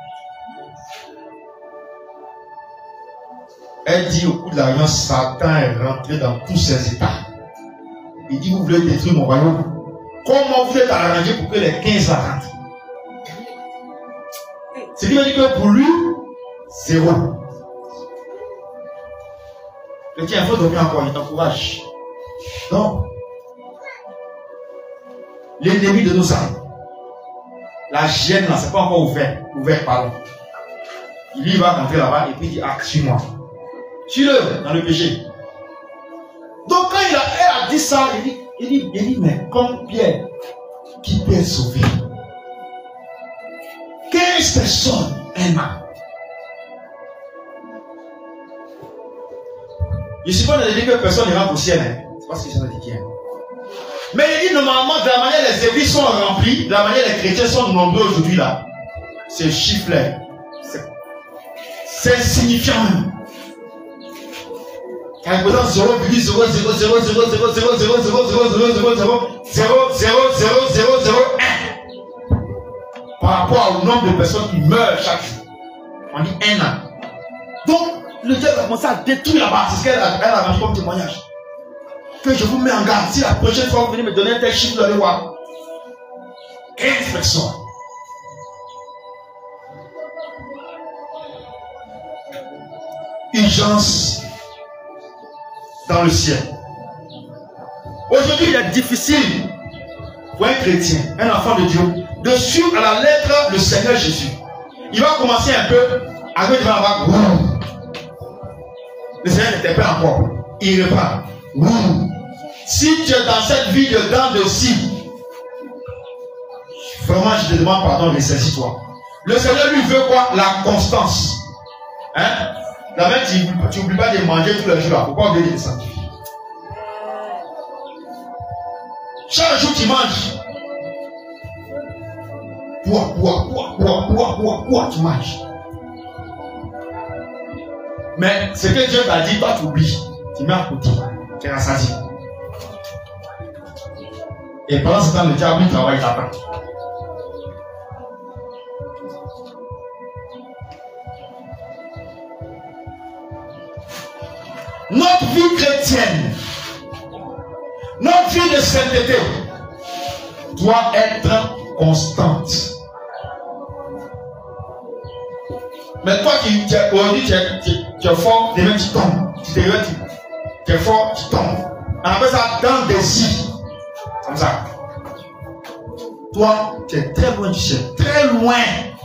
Elle dit au cours de la réunion, Satan est rentré dans tous ses états. Il dit, vous voulez détruire mon royaume. Comment vous êtes arrangé pour que les quinze rentrent? Ce qui veut dire que pour lui, zéro. Le tien, il faut dormir encore, il t'encourage. Non. L'ennemi de nos âmes, la gêne là, c'est pas encore ouvert. Ouvert, pardon. Il va rentrer là-bas et puis il dit, ah, suis-moi. Tue-le dans le péché. Donc quand il a, elle a dit ça, il dit, il dit, il dit, mais comme Pierre, qui peut être sauvé? quinze personnes, un an. Je ne suis pas de dire que personne ne rentre au ciel. Hein. C'est pas ce que je veux dire. Mais il dit normalement, de la manière les églises sont remplies, de la manière les chrétiens sont nombreux aujourd'hui là, c'est chiffre-là. C'est insignifiant même. Quand il présente zéro virgule zéro zéro zéro zéro zéro zéro zéro zéro zéro zéro zéro zéro zéro zéro un par rapport au nombre de personnes qui meurent chaque jour. On dit un an. Donc, le diable a commencé à détruire là-bas. C'est ce qu'elle a, elle a rendu comme témoignage. Que je vous mets en garde. Si la prochaine fois vous venez me donner un tel chiffre, vous allez voir. quinze personnes. Urgence dans le ciel. Aujourd'hui, il est difficile pour un chrétien, un enfant de Dieu, de suivre à la lettre le Seigneur Jésus. Il va commencer un peu, après il va avoir le Seigneur n'était pas encore. Il reprend. Si tu es dans cette vie de dents de scie, vraiment je te demande pardon, ressaisis-toi. Le Seigneur lui veut quoi? La constance. Hein? La même, tu n'oublies pas de manger tous les jours. Il ne faut pas oublier de sanctifier. Chaque jour tu manges. Quoi, quoi, quoi, quoi, quoi, quoi, quoi, tu manges. Mais ce que Dieu t'a dit, toi tu oublies. Tu mets à côté. Tu es rassasié. Et pendant ce temps, le diable travaille, il t'attend. Notre vie chrétienne, notre vie de sainteté doit être constante. Mais toi qui tu es, aujourd'hui, tu es, tu, tu es fort, demain tu tombes. Tu te réveilles, tu, tu es fort, tu tombes. On appelle ça dans des si. Comme ça. Toi, tu es très loin du ciel. Très loin.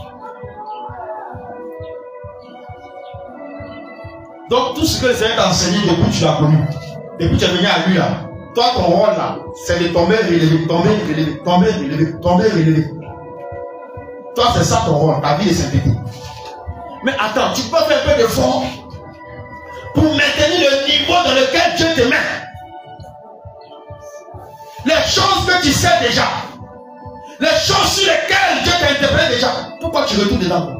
Donc tout ce que le Seigneur t'a enseigné depuis que tu l'as connu, depuis que tu es venu à lui là, toi ton rôle là, c'est de tomber, relever, tomber, relever, tomber, relever, tomber, relever. Toi c'est ça ton rôle, ta vie de sainteté. Mais attends, tu peux faire un peu d'effort pour maintenir le niveau dans lequel Dieu te met. Les choses que tu sais déjà, les choses sur lesquelles Dieu t'a interpellé déjà, pourquoi tu retournes dedans?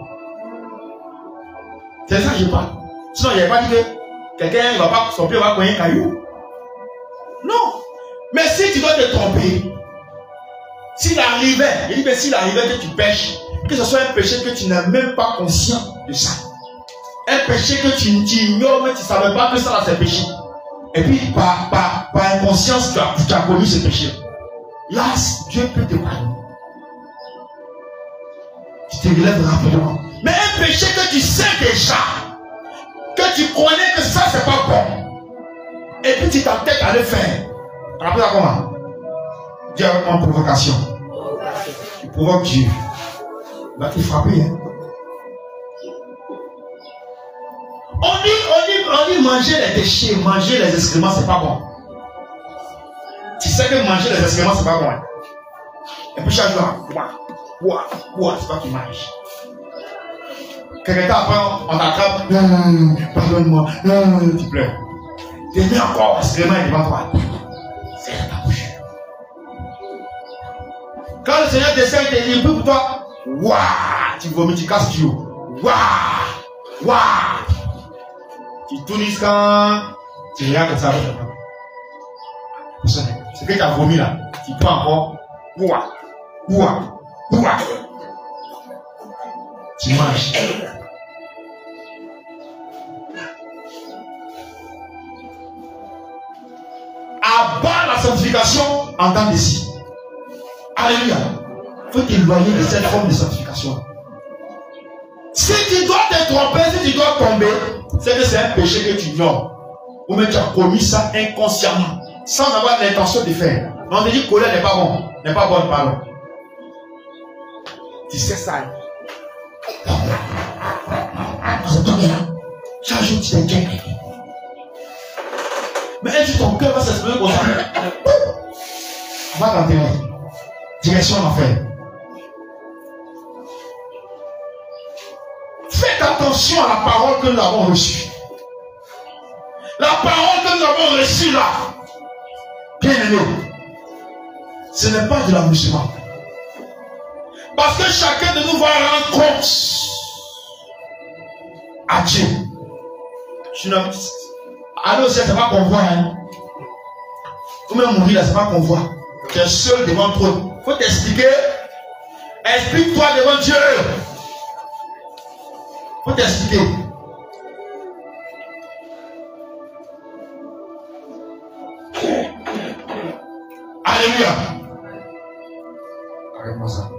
C'est ça que je parle. Sinon, il n'y avait pas dit que quelqu'un ne va pas, son pied va coincer un caillou. Non. Mais si tu dois te tromper, s'il arrivait, il dit que s'il arrivait que tu pêches, que ce soit un péché que tu n'es même pas conscient de ça. Un péché que tu, tu ignores, mais tu ne savais pas que ça là c'est péché. Et puis, par, par, par inconscience, tu as, tu as commis ce péché. Là, Dieu peut te pardonner. Tu te relèves rapidement. Mais un péché que tu sais déjà, que tu connais que ça c'est pas bon, et puis tu t'entêtes à le faire. On appelle ça comment? Dieu en provocation. Tu provoques Dieu. Il va te frapper. Hein? On dit, on dit, on dit manger les déchets, manger les excréments, c'est pas bon. Tu sais que manger les excréments, c'est pas bon. Hein? Et puis chaque jour, quoi, quoi, quoi, c'est pas tu manges. Quelqu'un après, on t'attrape, pardonne-moi, tu pleures. Tu mets encore excréments devant toi. C'est ta bouche. Quand le Seigneur descend, il te dit, pour toi, waouh, tu vomis, tu casses tout. Waouh, waouh. Tu tournes quand tu regardes comme ça. C'est que tu as vomi là. Tu prends encore. Waouh, waouh, waouh. Tu manges. Abat la sanctification en temps d'ici. Alléluia. Il faut t'éloigner de cette forme de sanctification. Si tu dois te tromper, si tu dois tomber, c'est que c'est un péché que tu ignores. Ou même tu as commis ça inconsciemment, sans avoir l'intention de faire. On te dit que colère n'est pas bon, n'est pas bonne, pardon. Tu sais ça. Chaque jour tu t'inquiètes. Mais un jour, ton cœur va s'exploser comme ça. On va t'enterrer. Direction l'enfer. Faites attention à la parole que nous avons reçue. La parole que nous avons reçue là, bien aimé, ce n'est pas de l'amusement. Parce que chacun de nous va rendre compte à Dieu. Je suis un... Allez au ciel, c'est pas qu'on voit. Hein? Ou même mourir là, c'est pas qu'on voit. Tu es seul devant toi. Il faut t'expliquer. Explique-toi devant Dieu. Il faut t'expliquer. Alléluia. Arrête-moi ça.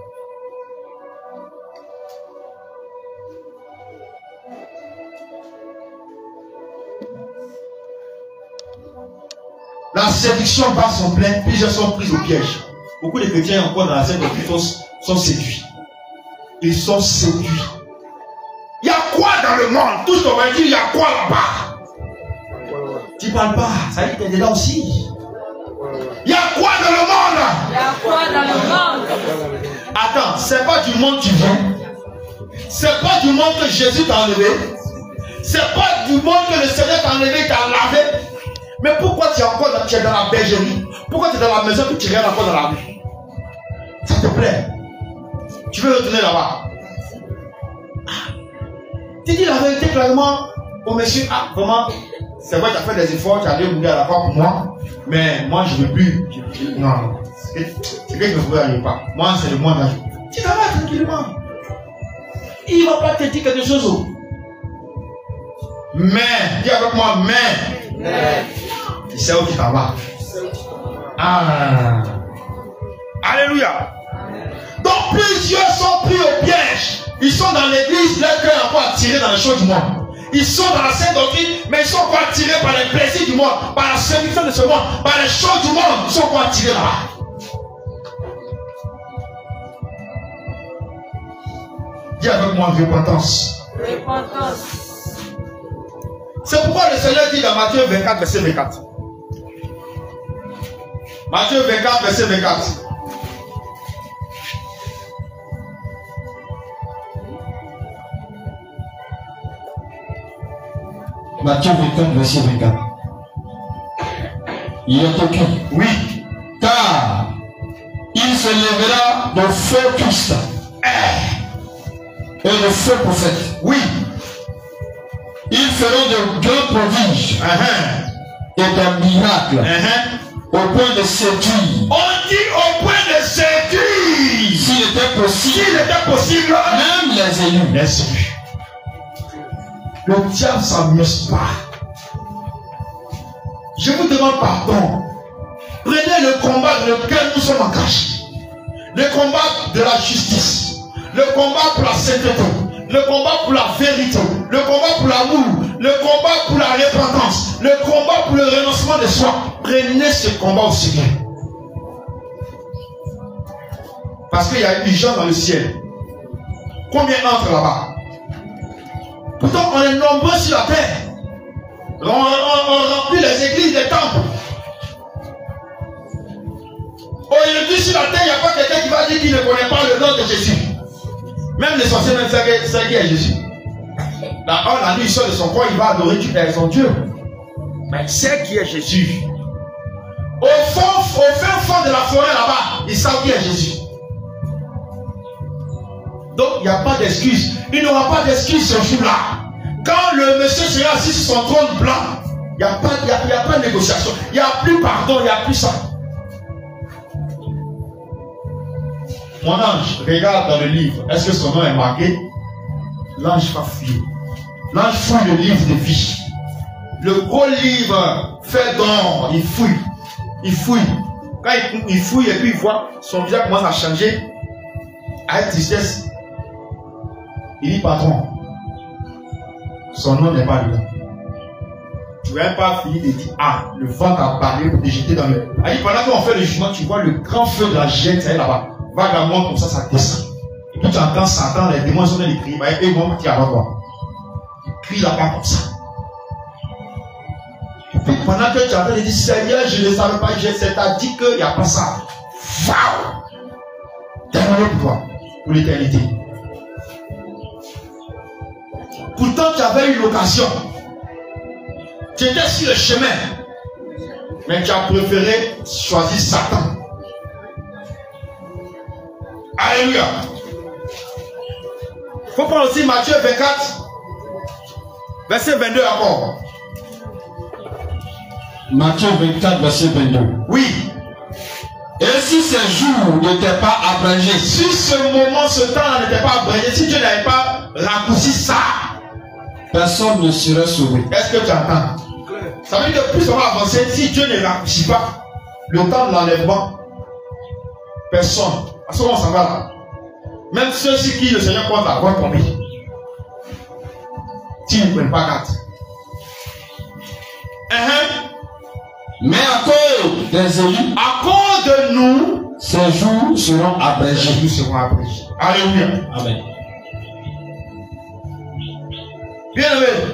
La séduction bat son plein, plusieurs sont pris au piège. Beaucoup de chrétiens encore dans la scène de Christ sont séduits. Ils sont séduits. Il y a quoi dans le monde? Tout ce qu'on va dire, il y a quoi là-bas? Tu parles pas, ça dit que tu es dedans aussi. Il y a quoi dans le monde? Il y a quoi dans le monde? Attends, c'est pas du monde tu viens. C'est pas du monde que Jésus t'a enlevé. C'est pas du monde que le Seigneur t'a enlevé, t'a lavé. Mais pourquoi tu es encore dans, tu es dans la bergerie? Pourquoi tu es dans la maison et tu regardes encore dans la rue? Ça te plaît? Tu veux retourner là-bas? Tu dis la vérité clairement au monsieur. Ah, vraiment, c'est vrai, tu as fait des efforts, tu as allé mourir à la fois pour moi, mais moi je ne veux plus. Je, non, c'est que je ne veux pas. Moi, c'est le monde. Tu t'en vas tranquillement. Il ne va pas te dire quelque chose. Mais, dis avec moi, mais. Mais. Tu sais où tu t'en vas. Ah. Alléluia. Donc plusieurs sont pris au piège. Ils sont dans l'église, leur cœur est encore attiré dans les choses du monde. Ils sont dans la sainte doctrine, mais ils sont encore attirés par les plaisirs du monde, par la séduction de ce monde, par les choses du monde. Ils sont encore attirés là-bas. Dis avec moi repentance. Repentance. C'est pourquoi le Seigneur dit dans Matthieu vingt-quatre, verset vingt-quatre. Matthieu vingt-quatre, verset vingt-quatre. Matthieu vingt-quatre, verset vingt-quatre. Il est écrit, oui, car il se lèvera de faux Christ et de faux prophètes. Oui. Ils feront de grands prodiges uh-huh. et des miracles uh-huh. au point de séduire. On dit au point de séduire. S'il était possible, S'il était possible, même les élus. Les élus. Le diable ne s'amuse pas. Je vous demande pardon. Prenez le combat dans lequel nous sommes engagés. Le combat de la justice. Le combat pour la sainteté. Le combat pour la vérité. Le combat pour l'amour. Le combat pour la repentance. Le combat pour le renoncement de soi. Prenez ce combat au sérieux. Parce qu'il y a une gens dans le ciel. Combien entrent là-bas? Pourtant, on est nombreux sur la terre. On, on, on remplit les églises, les temples. Aujourd'hui, sur la terre, il n'y a pas quelqu'un qui va dire qu'il ne connaît pas le nom de Jésus. Même les sorciers, même savent qui est Jésus. Là, on a dit, il sort de son corps, il va adorer son Dieu. Mais il sait qui est Jésus. Au fond, au fin fond de la forêt là-bas, ils savent qui est Jésus. Donc, il n'y a pas d'excuse. Il n'y aura pas d'excuse ce jour-là. Quand le monsieur sera assis sur son trône blanc, il n'y a, a, a pas de négociation. Il n'y a plus pardon, il n'y a plus ça. Mon ange, regarde dans le livre. Est-ce que son nom est marqué? L'ange va fuir. L'ange fouille le livre de vie. Le gros livre fait d'or, il fouille. Il fouille. Quand il, il fouille et puis il voit son visage commence à changer, avec tristesse. Il dit, patron, son nom n'est pas dedans. Tu n'as même pas fini de dire, ah, le vent t'a parlé pour te jeter dans le... Il dit, pendant qu'on fait le jugement, tu vois le grand feu de la gêne, ça est là-bas. Vaguement, comme ça, ça descend. Et puis tu entends Satan, les démons sont dans les cris, et ils vont partir avant toi. Il crie là-bas comme ça. Puis pendant que tu es en train de dire Seigneur, je ne savais pas, c'est-à-dire qu'il n'y a pas ça. Waouh! Dernier pouvoir pour l'éternité. Pourtant, tu avais eu l'occasion. Tu étais sur le chemin. Mais tu as préféré choisir Satan. Alléluia. Il faut prendre aussi Matthieu vingt-quatre, verset vingt-deux encore. Matthieu vingt-quatre, verset vingt-deux. Oui. Et si ces jours n'étaient pas abrégés, si ce moment, ce temps n'était pas abrégé, si Dieu n'avait pas raccourci ça, personne ne serait sauvé. Est-ce que tu entends? Ça veut dire que plus on va avancer, si Dieu ne raccourcit pas le temps de l'enlèvement, personne. À ce moment, on s'en va là. Même ceux-ci qui le Seigneur compte à voir tomber. S'ils ne prennent pas garde. Uh-huh. Mais à cause des élus, à cause de nous, ces jours seront abrégés. Ces jours seront abrégés. Alléluia. Amen. Bien aimé,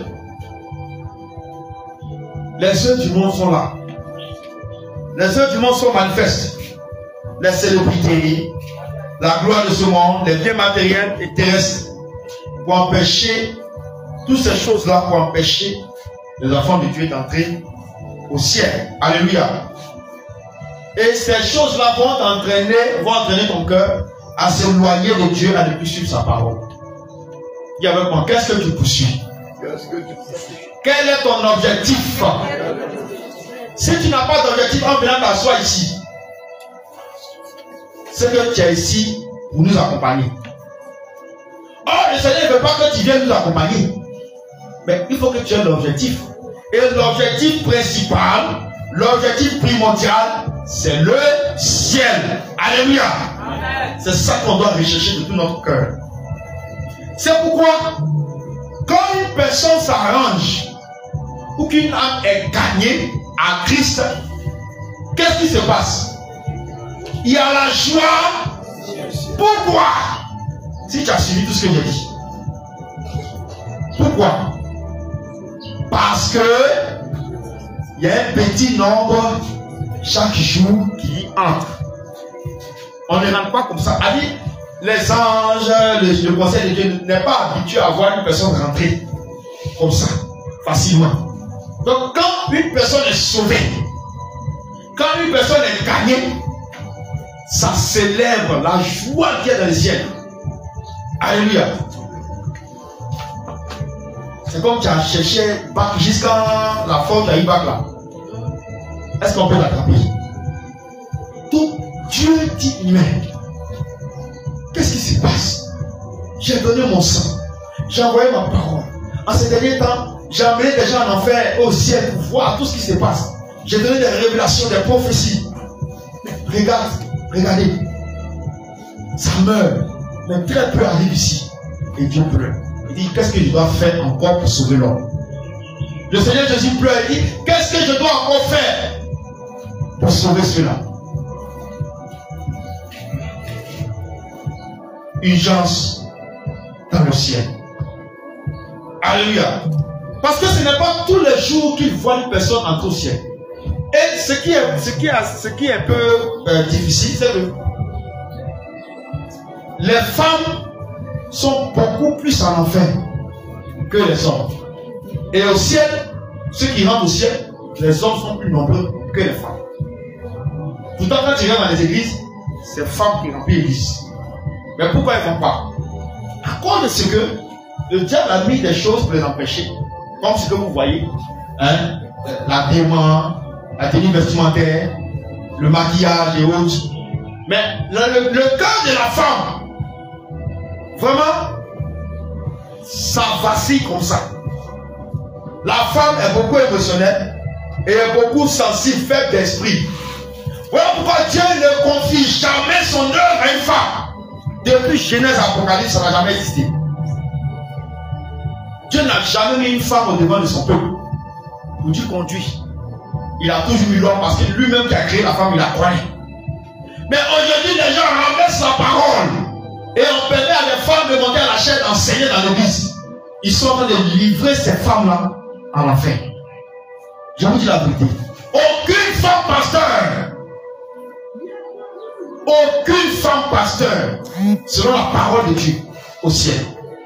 les œuvres du monde sont là. Les œuvres du monde sont manifestes. Les célébrités, la gloire de ce monde, les biens matériels et terrestres, pour empêcher toutes ces choses-là, pour empêcher les enfants de Dieu d'entrer au ciel. Alléluia. Et ces choses-là vont t'entraîner, vont entraîner ton cœur à s'éloigner de Dieu, à ne plus suivre sa parole. Dis avec moi, qu'est-ce que tu poursuis? Qu'est-ce que tu poursuis? Quel est ton objectif? Si tu n'as pas d'objectif en venant t'asseoir ici, c'est que tu es ici pour nous accompagner. Or, le Seigneur ne veut pas que tu viennes nous accompagner. Mais il faut que tu aies l'objectif. Et l'objectif principal, l'objectif primordial, c'est le ciel. Alléluia. C'est ça qu'on doit rechercher de tout notre cœur. C'est pourquoi, quand une personne s'arrange ou qu'une âme est gagnée à Christ, qu'est-ce qui se passe? Il y a la joie. Pourquoi? Si tu as suivi tout ce que j'ai dit. Pourquoi? Parce que il y a un petit nombre chaque jour qui entre. On ne rentre pas comme ça. C'est-à-dire, les anges, le, le conseil de Dieu n'est pas habitué à voir une personne rentrer comme ça, facilement. Donc, quand une personne est sauvée, quand une personne est gagnée, ça célèbre la joie qui est dans le ciel. Alléluia. C'est comme tu as cherché bac jusqu'à la fois tu as eu bac là. Est-ce qu'on peut l'attraper? Tout Dieu dit, mais qu'est-ce qui se passe? J'ai donné mon sang. J'ai envoyé ma parole. En ces derniers temps, j'ai amené des gens en enfer au ciel pour voir tout ce qui se passe. J'ai donné des révélations, des prophéties. Regarde, regardez. Ça meurt. Mais très peu arrive ici. Et Dieu pleure. Il dit, qu'est-ce que je dois faire encore pour sauver l'homme? Le Seigneur Jésus pleure. Il dit, qu'est-ce que je dois encore faire pour sauver cela? Urgence dans le ciel. Alléluia. Parce que ce n'est pas tous les jours qu'il voit une personne entrer au ciel. Et ce qui est, ce qui est, ce qui est un peu euh, difficile, c'est que les femmes sont beaucoup plus en enfer que les hommes. Et au ciel, ceux qui rentrent au ciel, les hommes sont plus nombreux que les femmes. Pourtant, quand tu rentres dans les églises, c'est les femmes qui remplissent l'église. Mais pourquoi ils ne font pas? À cause de ce que le diable a mis des choses pour les empêcher. Comme ce que vous voyez, hein, l'habillement, la tenue vestimentaire, le maquillage et autres. Mais le, le, le cœur de la femme, vraiment, ça vacille comme ça. La femme est beaucoup émotionnelle et est beaucoup sensible, faible d'esprit. Voilà pourquoi Dieu ne confie jamais son œuvre à une femme. Depuis Genèse Apocalypse, ça n'a jamais existé. Dieu n'a jamais mis une femme au devant de son peuple pour dire conduit. Il a toujours mis l'homme parce que lui-même qui a créé la femme, il la croyait. Mais aujourd'hui, les gens renversent la parole et on permet à des femmes de monter à la chaîne d'enseigner dans l'église. Ils sont en train de livrer ces femmes-là en enfer. Je vous dis la vérité. Aucune femme pasteur, aucune femme pasteur, selon la parole de Dieu, au ciel.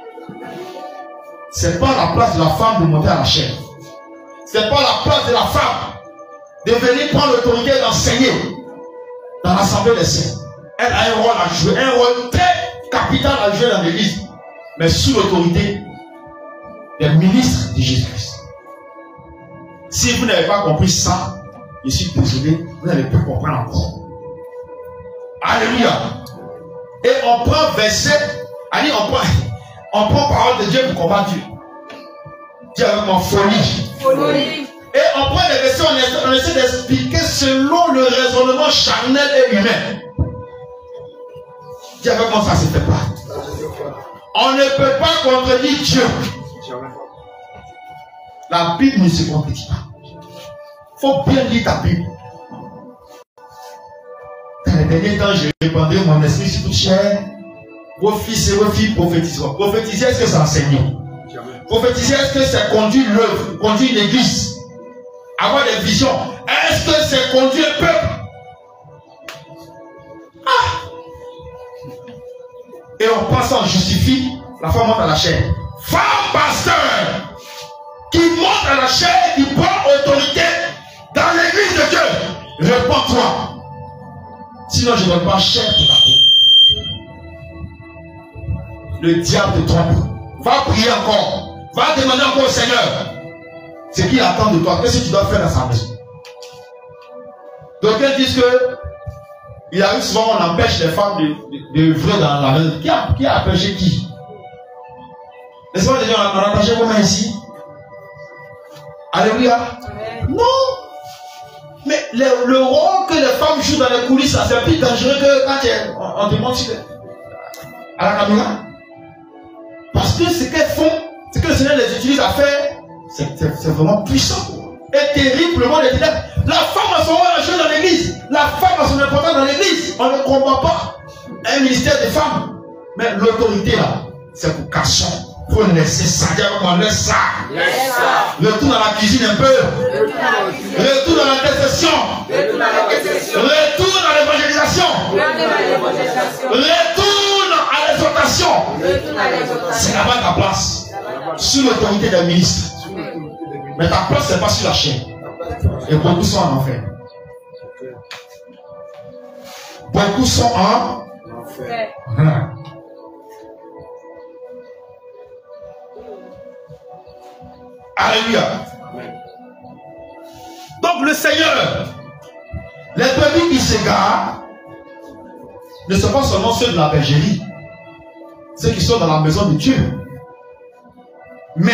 C'est pas la place de la femme de monter à la chair. C'est pas la place de la femme de venir prendre l'autorité et d'enseigner dans l'assemblée des saints. Elle a un rôle à jouer, un rôle très capital à jouer dans l'église, mais sous l'autorité des ministres de Jésus-Christ. Si vous n'avez pas compris ça, je suis désolé, vous n'allez plus comprendre encore. Alléluia. Et on prend verset, allez, on prend, on prend parole de Dieu pour combattre Dieu. Dieu avec mon folie. folie. Et on prend les versets, on essaie, on essaie d'expliquer selon le raisonnement charnel et humain. Dieu avec moi, ça ne se fait pas. On ne peut pas contredire Dieu. La Bible ne se contredit pas. Il faut bien lire ta Bible. Dans les derniers temps, j'ai répandu mon esprit sur toute chair. Vos fils et vos filles prophétiseront. Prophétiser, est-ce que c'est enseigner? Prophétiser, est-ce que c'est conduire l'œuvre, conduire l'église? Avoir des visions. Est-ce que c'est conduire le peuple? Ah! Et on passe, on justifie, la femme monte à la chair. Femme pasteur qui monte à la chair, qui prend autorité dans l'église de Dieu. Réponds-toi. Sinon, je ne donne pas cher pour ta peau. Le diable te trompe. Va prier encore. Va demander encore au Seigneur ce qu'il attend de toi. Qu'est-ce que tu dois faire dans sa maison? D'aucuns disent que il arrive souvent, on empêche les femmes de, de, de vrai dans la maison. Qui a, qui a empêché qui? Laissez-moi te dire, on a empêché comment ici? Alléluia. Non. Mais le, le rôle que les femmes jouent dans les coulisses, c'est plus dangereux que quand on, on te montre à la caméra. Parce que ce qu'elles font, ce que le Seigneur les utilise à faire, c'est vraiment puissant et terriblement les ténèbres. La femme a son rôle à jouer dans l'église. La femme a son importance dans l'église. On ne combat pas un ministère des femmes. Mais l'autorité là, c'est pour cachon. Il faut laisser ça. On laisse ça. Retourne dans la cuisine un peu. Retourne dans l'intercession. Retourne dans l'évangélisation. Retourne à l'exhortation. C'est là-bas ta place. Sous l'autorité des ministres. Mais ta place, c'est pas sur la chaîne. Et beaucoup sont en enfer. Beaucoup sont en enfer. Alléluia. Donc le Seigneur, les brebis qui s'égarent ne sont pas seulement ceux de la bergerie, ceux qui sont dans la maison de Dieu, mais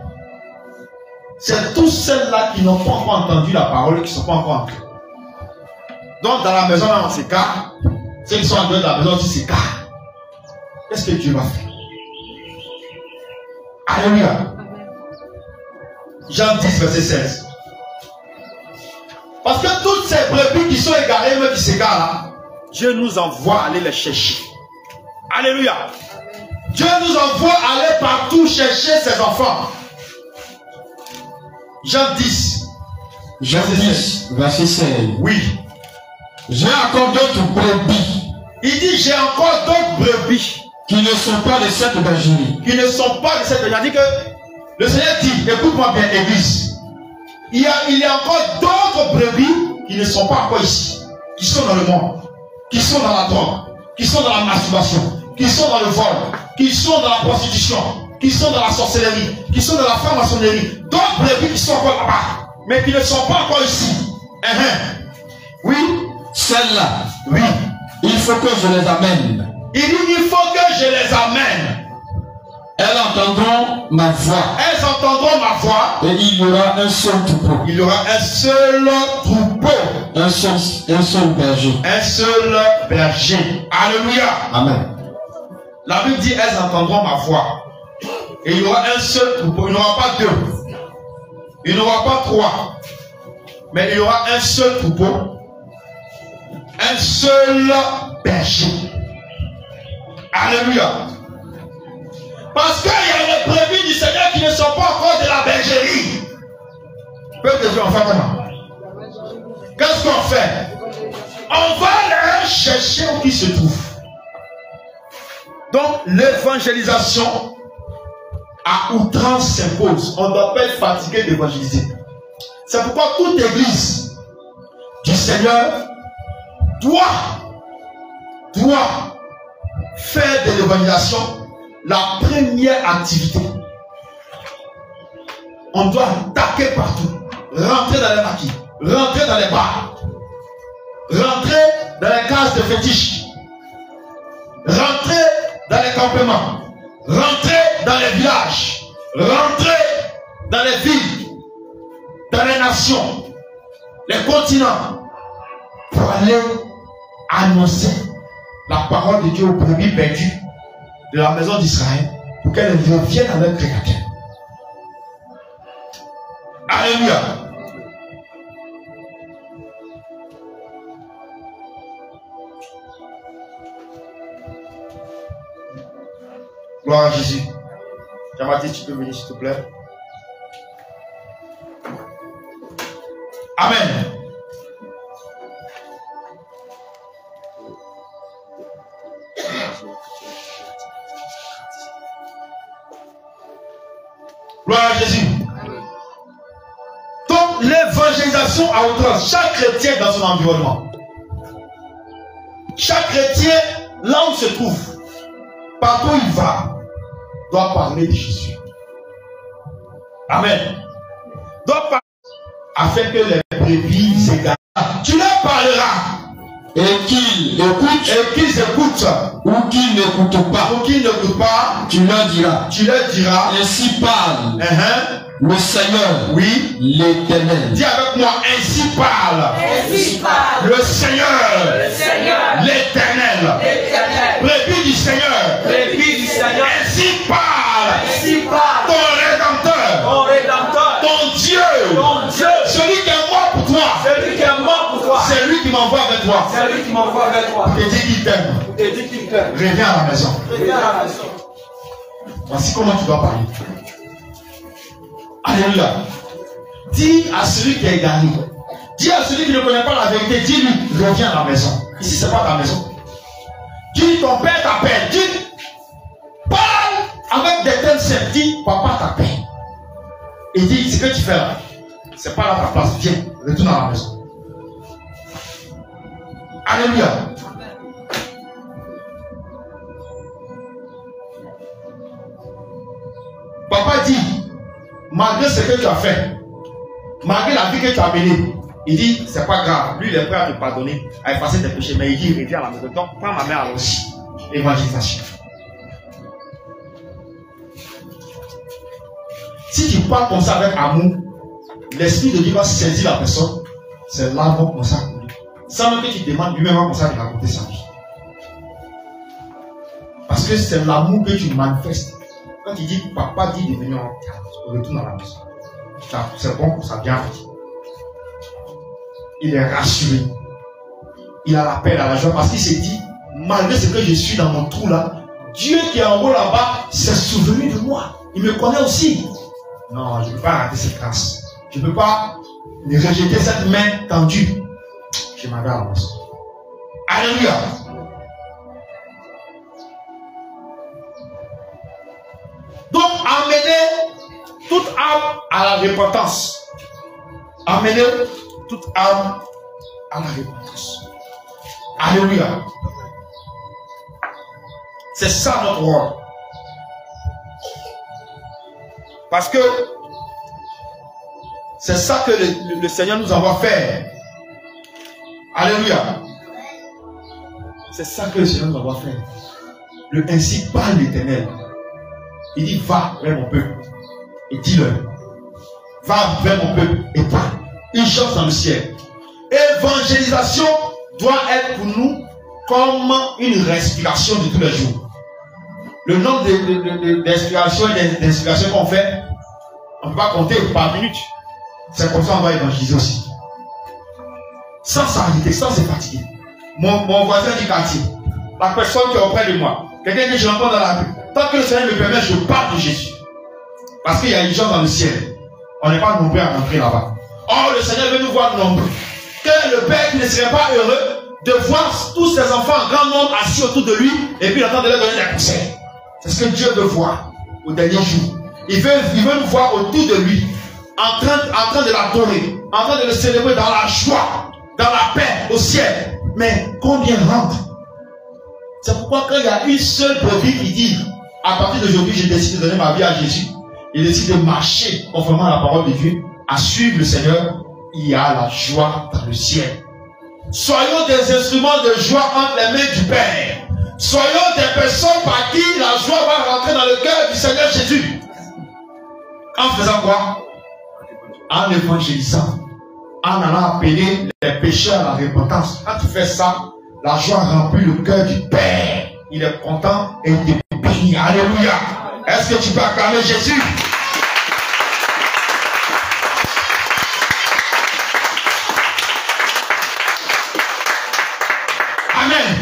c'est tous ceux-là qui n'ont pas encore entendu la parole et qui ne sont pas encore entrés. Donc dans la maison, là, on s'écarte. Ceux qui sont en dehors de la maison aussi s'écartent. Qu'est-ce que Dieu va faire? Alléluia. Jean dix, verset seize. Parce que toutes ces brebis qui sont égarées, mais qui s'égarent là, Dieu nous envoie aller les chercher. Alléluia. Dieu nous envoie aller partout chercher ses enfants. Jean dix. Jean dix, verset seize. Oui. J'ai encore d'autres brebis. Il dit, j'ai encore d'autres brebis. Qui ne sont pas de cette bergerie. Qui ne sont pas de cette bergerie. Il dit que le Seigneur dit, écoute-moi bien, Église. Il y, a, il y a encore d'autres brebis qui ne sont pas encore ici. Qui sont dans le monde. Qui sont dans la drogue. Qui sont dans la masturbation. Qui sont dans le vol. Qui sont dans la prostitution. Qui sont dans la sorcellerie. Qui sont dans la franc-maçonnerie. D'autres brebis qui sont encore là-bas. Mais qui ne sont pas encore ici. Uh-huh. Oui. Celles-là. Oui. Il faut que je les amène. Il dit, il faut que je les amène. Elles entendront ma voix. Elles entendront ma voix. Et il y aura un seul troupeau. Il y aura un seul troupeau. Un seul, un seul berger. Un seul berger. Alléluia. Amen. La Bible dit, elles entendront ma voix. Et il y aura un seul troupeau. Il n'y aura pas deux. Il n'y aura pas trois. Mais il y aura un seul troupeau. Un seul berger. Alléluia. Parce qu'il y a les brebis du Seigneur qui ne sont pas encore de la bergerie. Peuple de Dieu, on fait comment? Qu'est-ce qu'on fait? On va aller chercher où ils se trouvent. Donc, l'évangélisation à outrance s'impose. On ne doit pas être fatigué d'évangéliser. C'est pourquoi toute église du Seigneur doit, doit faire de l'évangélisation la première activité. On doit attaquer partout, rentrer dans les maquis, rentrer dans les bars, rentrer dans les cases de fétiches, rentrer dans les campements, rentrer dans les villages, rentrer dans les villes, dans les nations, les continents, pour aller annoncer la parole de Dieu aux brebis perdues de la maison d'Israël, pour qu'elles reviennent à leur Créateur. Alléluia. Gloire à Jésus. Jamati, tu peux venir s'il te plaît. Amen. Gloire à Jésus. Donc l'évangélisation à outrance, chaque chrétien dans son environnement, chaque chrétien là où il se trouve, partout où il va, doit parler de Jésus. Amen. Doit parler afin que les brebis s'égarent. Tu leur parleras. Et qu'ils écoutent, et qu'ils écoutent, ou qu'ils n'écoutent pas, ou qu'ils n'écoutent pas, tu leur diras. Tu leur diras. Ainsi parle uh-huh. le Seigneur, oui, l'Éternel. Dis avec moi, ainsi parle, Ainsi parle le Seigneur, le Seigneur, l'Éternel. l'Éternel. Brebis du Seigneur, Brebis du Seigneur. ainsi parle, Ainsi parle ton Rédempteur, ton Rédempteur, ton Dieu, ton Dieu, celui qui est mort pour toi, celui qui est mort pour toi, c'est lui qui m'envoie avec toi. c'est lui qui m'envoie vers toi. Il te dit qu'il t'aime. Il te dit qu'il t'aime. Reviens à la maison. Reviens à la maison. Voici comment tu dois parler. Alléluia. Dis à celui qui est égaré, dis à celui qui ne connaît pas la vérité, dis-lui, reviens à la maison. Ici, ce n'est pas ta maison. Dis, ton père t'appelle. Dis, parle avec des thèmes simples. Dis, papa t'appelle. Et dis, ce que tu fais là, ce n'est pas là ta place. Viens, retourne à la maison. Alléluia. Papa dit, malgré ce que tu as fait, malgré la vie que tu as menée, il dit, c'est pas grave. Lui, il est prêt à te pardonner, à effacer tes péchés, mais il dit, reviens à la maison. Donc, prends ma mère à aussi. Évangélisation. Si tu parles comme ça avec amour, l'Esprit de Dieu va saisir la personne, c'est là qu'on commence à couler. Sans même que tu demandes, lui-même va commencer à te raconter sa vie. Parce que c'est l'amour que tu manifestes. Quand il dit, papa dit de venir en retourne à la maison. C'est bon, ça bien fait. Il est rassuré. Il a la paix, il a la joie, parce qu'il s'est dit, malgré ce que je suis dans mon trou là, Dieu qui est en haut là-bas s'est souvenu de moi. Il me connaît aussi. Non, je ne peux pas rater cette grâce. Je ne peux pas rejeter cette main tendue. Je m'en vais à la maison. Alléluia. Donc, amener toute âme à la repentance. Amener toute âme à la repentance. Alléluia. C'est ça notre rôle. Parce que c'est ça que le, le, le Seigneur nous envoie faire. Alléluia. C'est ça que le Seigneur nous envoie faire. Le ainsi parle l'Éternel. Il dit, va vers mon peuple et dis-leur. Va vers mon peuple et parle. Une chose dans le ciel. Évangélisation doit être pour nous comme une respiration de tous les jours. Le nombre d'inspirations et d'inspirations qu'on fait, on ne peut pas compter par minute. C'est comme ça qu'on va évangéliser aussi. Sans s'arrêter, sans se fatiguer. Mon, mon voisin du quartier, la personne qui est auprès de moi, quelqu'un que je rencontre dans la rue, tant que le Seigneur me permet, je parle de Jésus. Parce qu'il y a une chose dans le ciel. On n'est pas nombreux à rentrer là-bas. Or, le Seigneur veut nous voir nombreux. Que le Père qui ne serait pas heureux de voir tous ses enfants en grand nombre assis autour de lui et puis il entend de leur donner des conseils. C'est ce que Dieu veut voir au dernier jour. Il veut, il veut nous voir autour de lui, en train, en train de l'adorer, en train de le célébrer dans la joie, dans la paix, au ciel. Mais combien rentrent? C'est pourquoi quand il y a une seule brebis qui dit, à partir d'aujourd'hui, je décide de donner ma vie à Jésus, il décide de marcher conformément à la parole de Dieu, à suivre le Seigneur, il y a la joie dans le ciel. Soyons des instruments de joie entre les mains du Père. Soyons des personnes par qui la joie va rentrer dans le cœur du Seigneur Jésus. En faisant quoi? En évangélisant, en allant appeler les pécheurs à la repentance. Quand tu fais ça, la joie remplit le cœur du Père. Il est content et il te bénit. Alléluia. Est-ce que tu peux acclamer Jésus? Amen.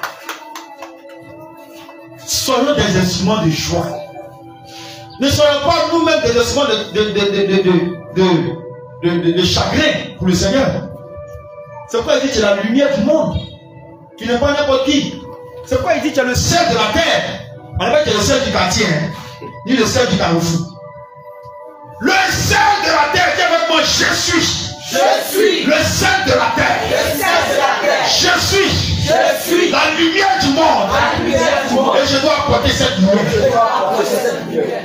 Soyons des instruments de joie. Ne soyons pas nous-mêmes des instruments de, de, de, de, de, de, de, de, de chagrin pour le Seigneur. C'est pourquoi il dit que tu es la lumière du monde. Tu n'es pas n'importe qui. C'est pourquoi il dit que tu es le sel de la terre. On n'est pas que tu es le sel du quartier, hein, ni le sel du Carrefour. Le sel de la terre, dis avec moi, je suis. Je suis le sel de la terre. Le sel de la terre. Je suis. Je suis la lumière du monde. La lumière du monde. Et je dois apporter cette lumière. Je dois apporter cette lumière.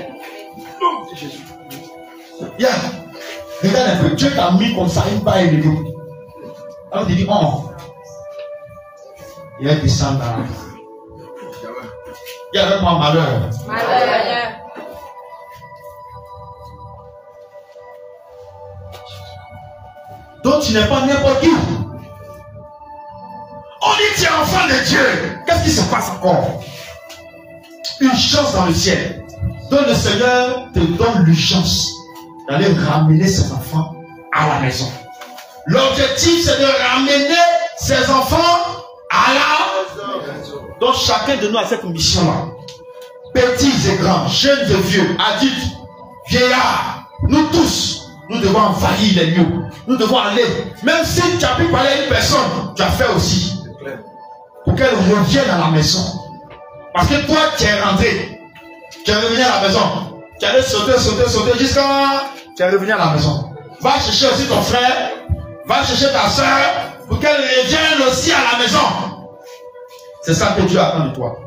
Yeah. Regarde un peu, Dieu t'a mis comme ça, une paille de l'eau. Alors tu dis, oh, il va descendre dans la vie. Il y avait pas malheur. Malheur. Donc tu n'es pas n'importe qui. On dit tu es enfant de Dieu. Qu'est-ce qui se passe encore? Une chance dans le ciel. Donc le Seigneur te donne l'urgence d'aller ramener ses enfants à la maison. L'objectif c'est de ramener ses enfants à la maison. Donc chacun de nous a cette mission-là. Petits et grands, jeunes et vieux, adultes, vieillards, nous tous, nous devons envahir les lieux. Nous devons aller. Même si tu as pu parler à une personne, tu as fait aussi. Pour qu'elle revienne à la maison. Parce que toi, tu es rentré. Tu es revenu à la maison. Tu allais sauter, sauter, sauter jusqu'à... Tu es revenu à la maison. Va chercher aussi ton frère. Va chercher ta soeur. Pour qu'elle revienne aussi à la maison. C'est ça que Dieu attend de toi.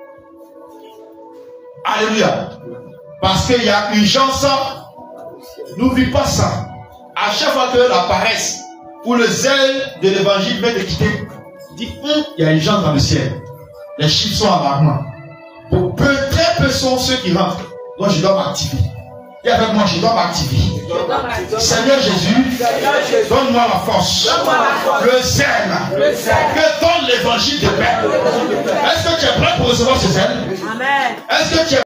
Alléluia. Parce qu'il y a urgence. N'oublie pas ça. À chaque fois que la paresse ou le zèle de l'évangile vient de quitter, dit, hum, il y a urgence dans le ciel. Les chiffres sont alarmants. Pour peu, très peu sont ceux qui rentrent. Donc je dois m'activer. Et avec moi, je dois m'activer. Seigneur Jésus, donne-moi la force, le zèle, que donne l'évangile de paix. Est-ce que tu es prêt pour recevoir ce zèle? Amen. Est-ce que tu es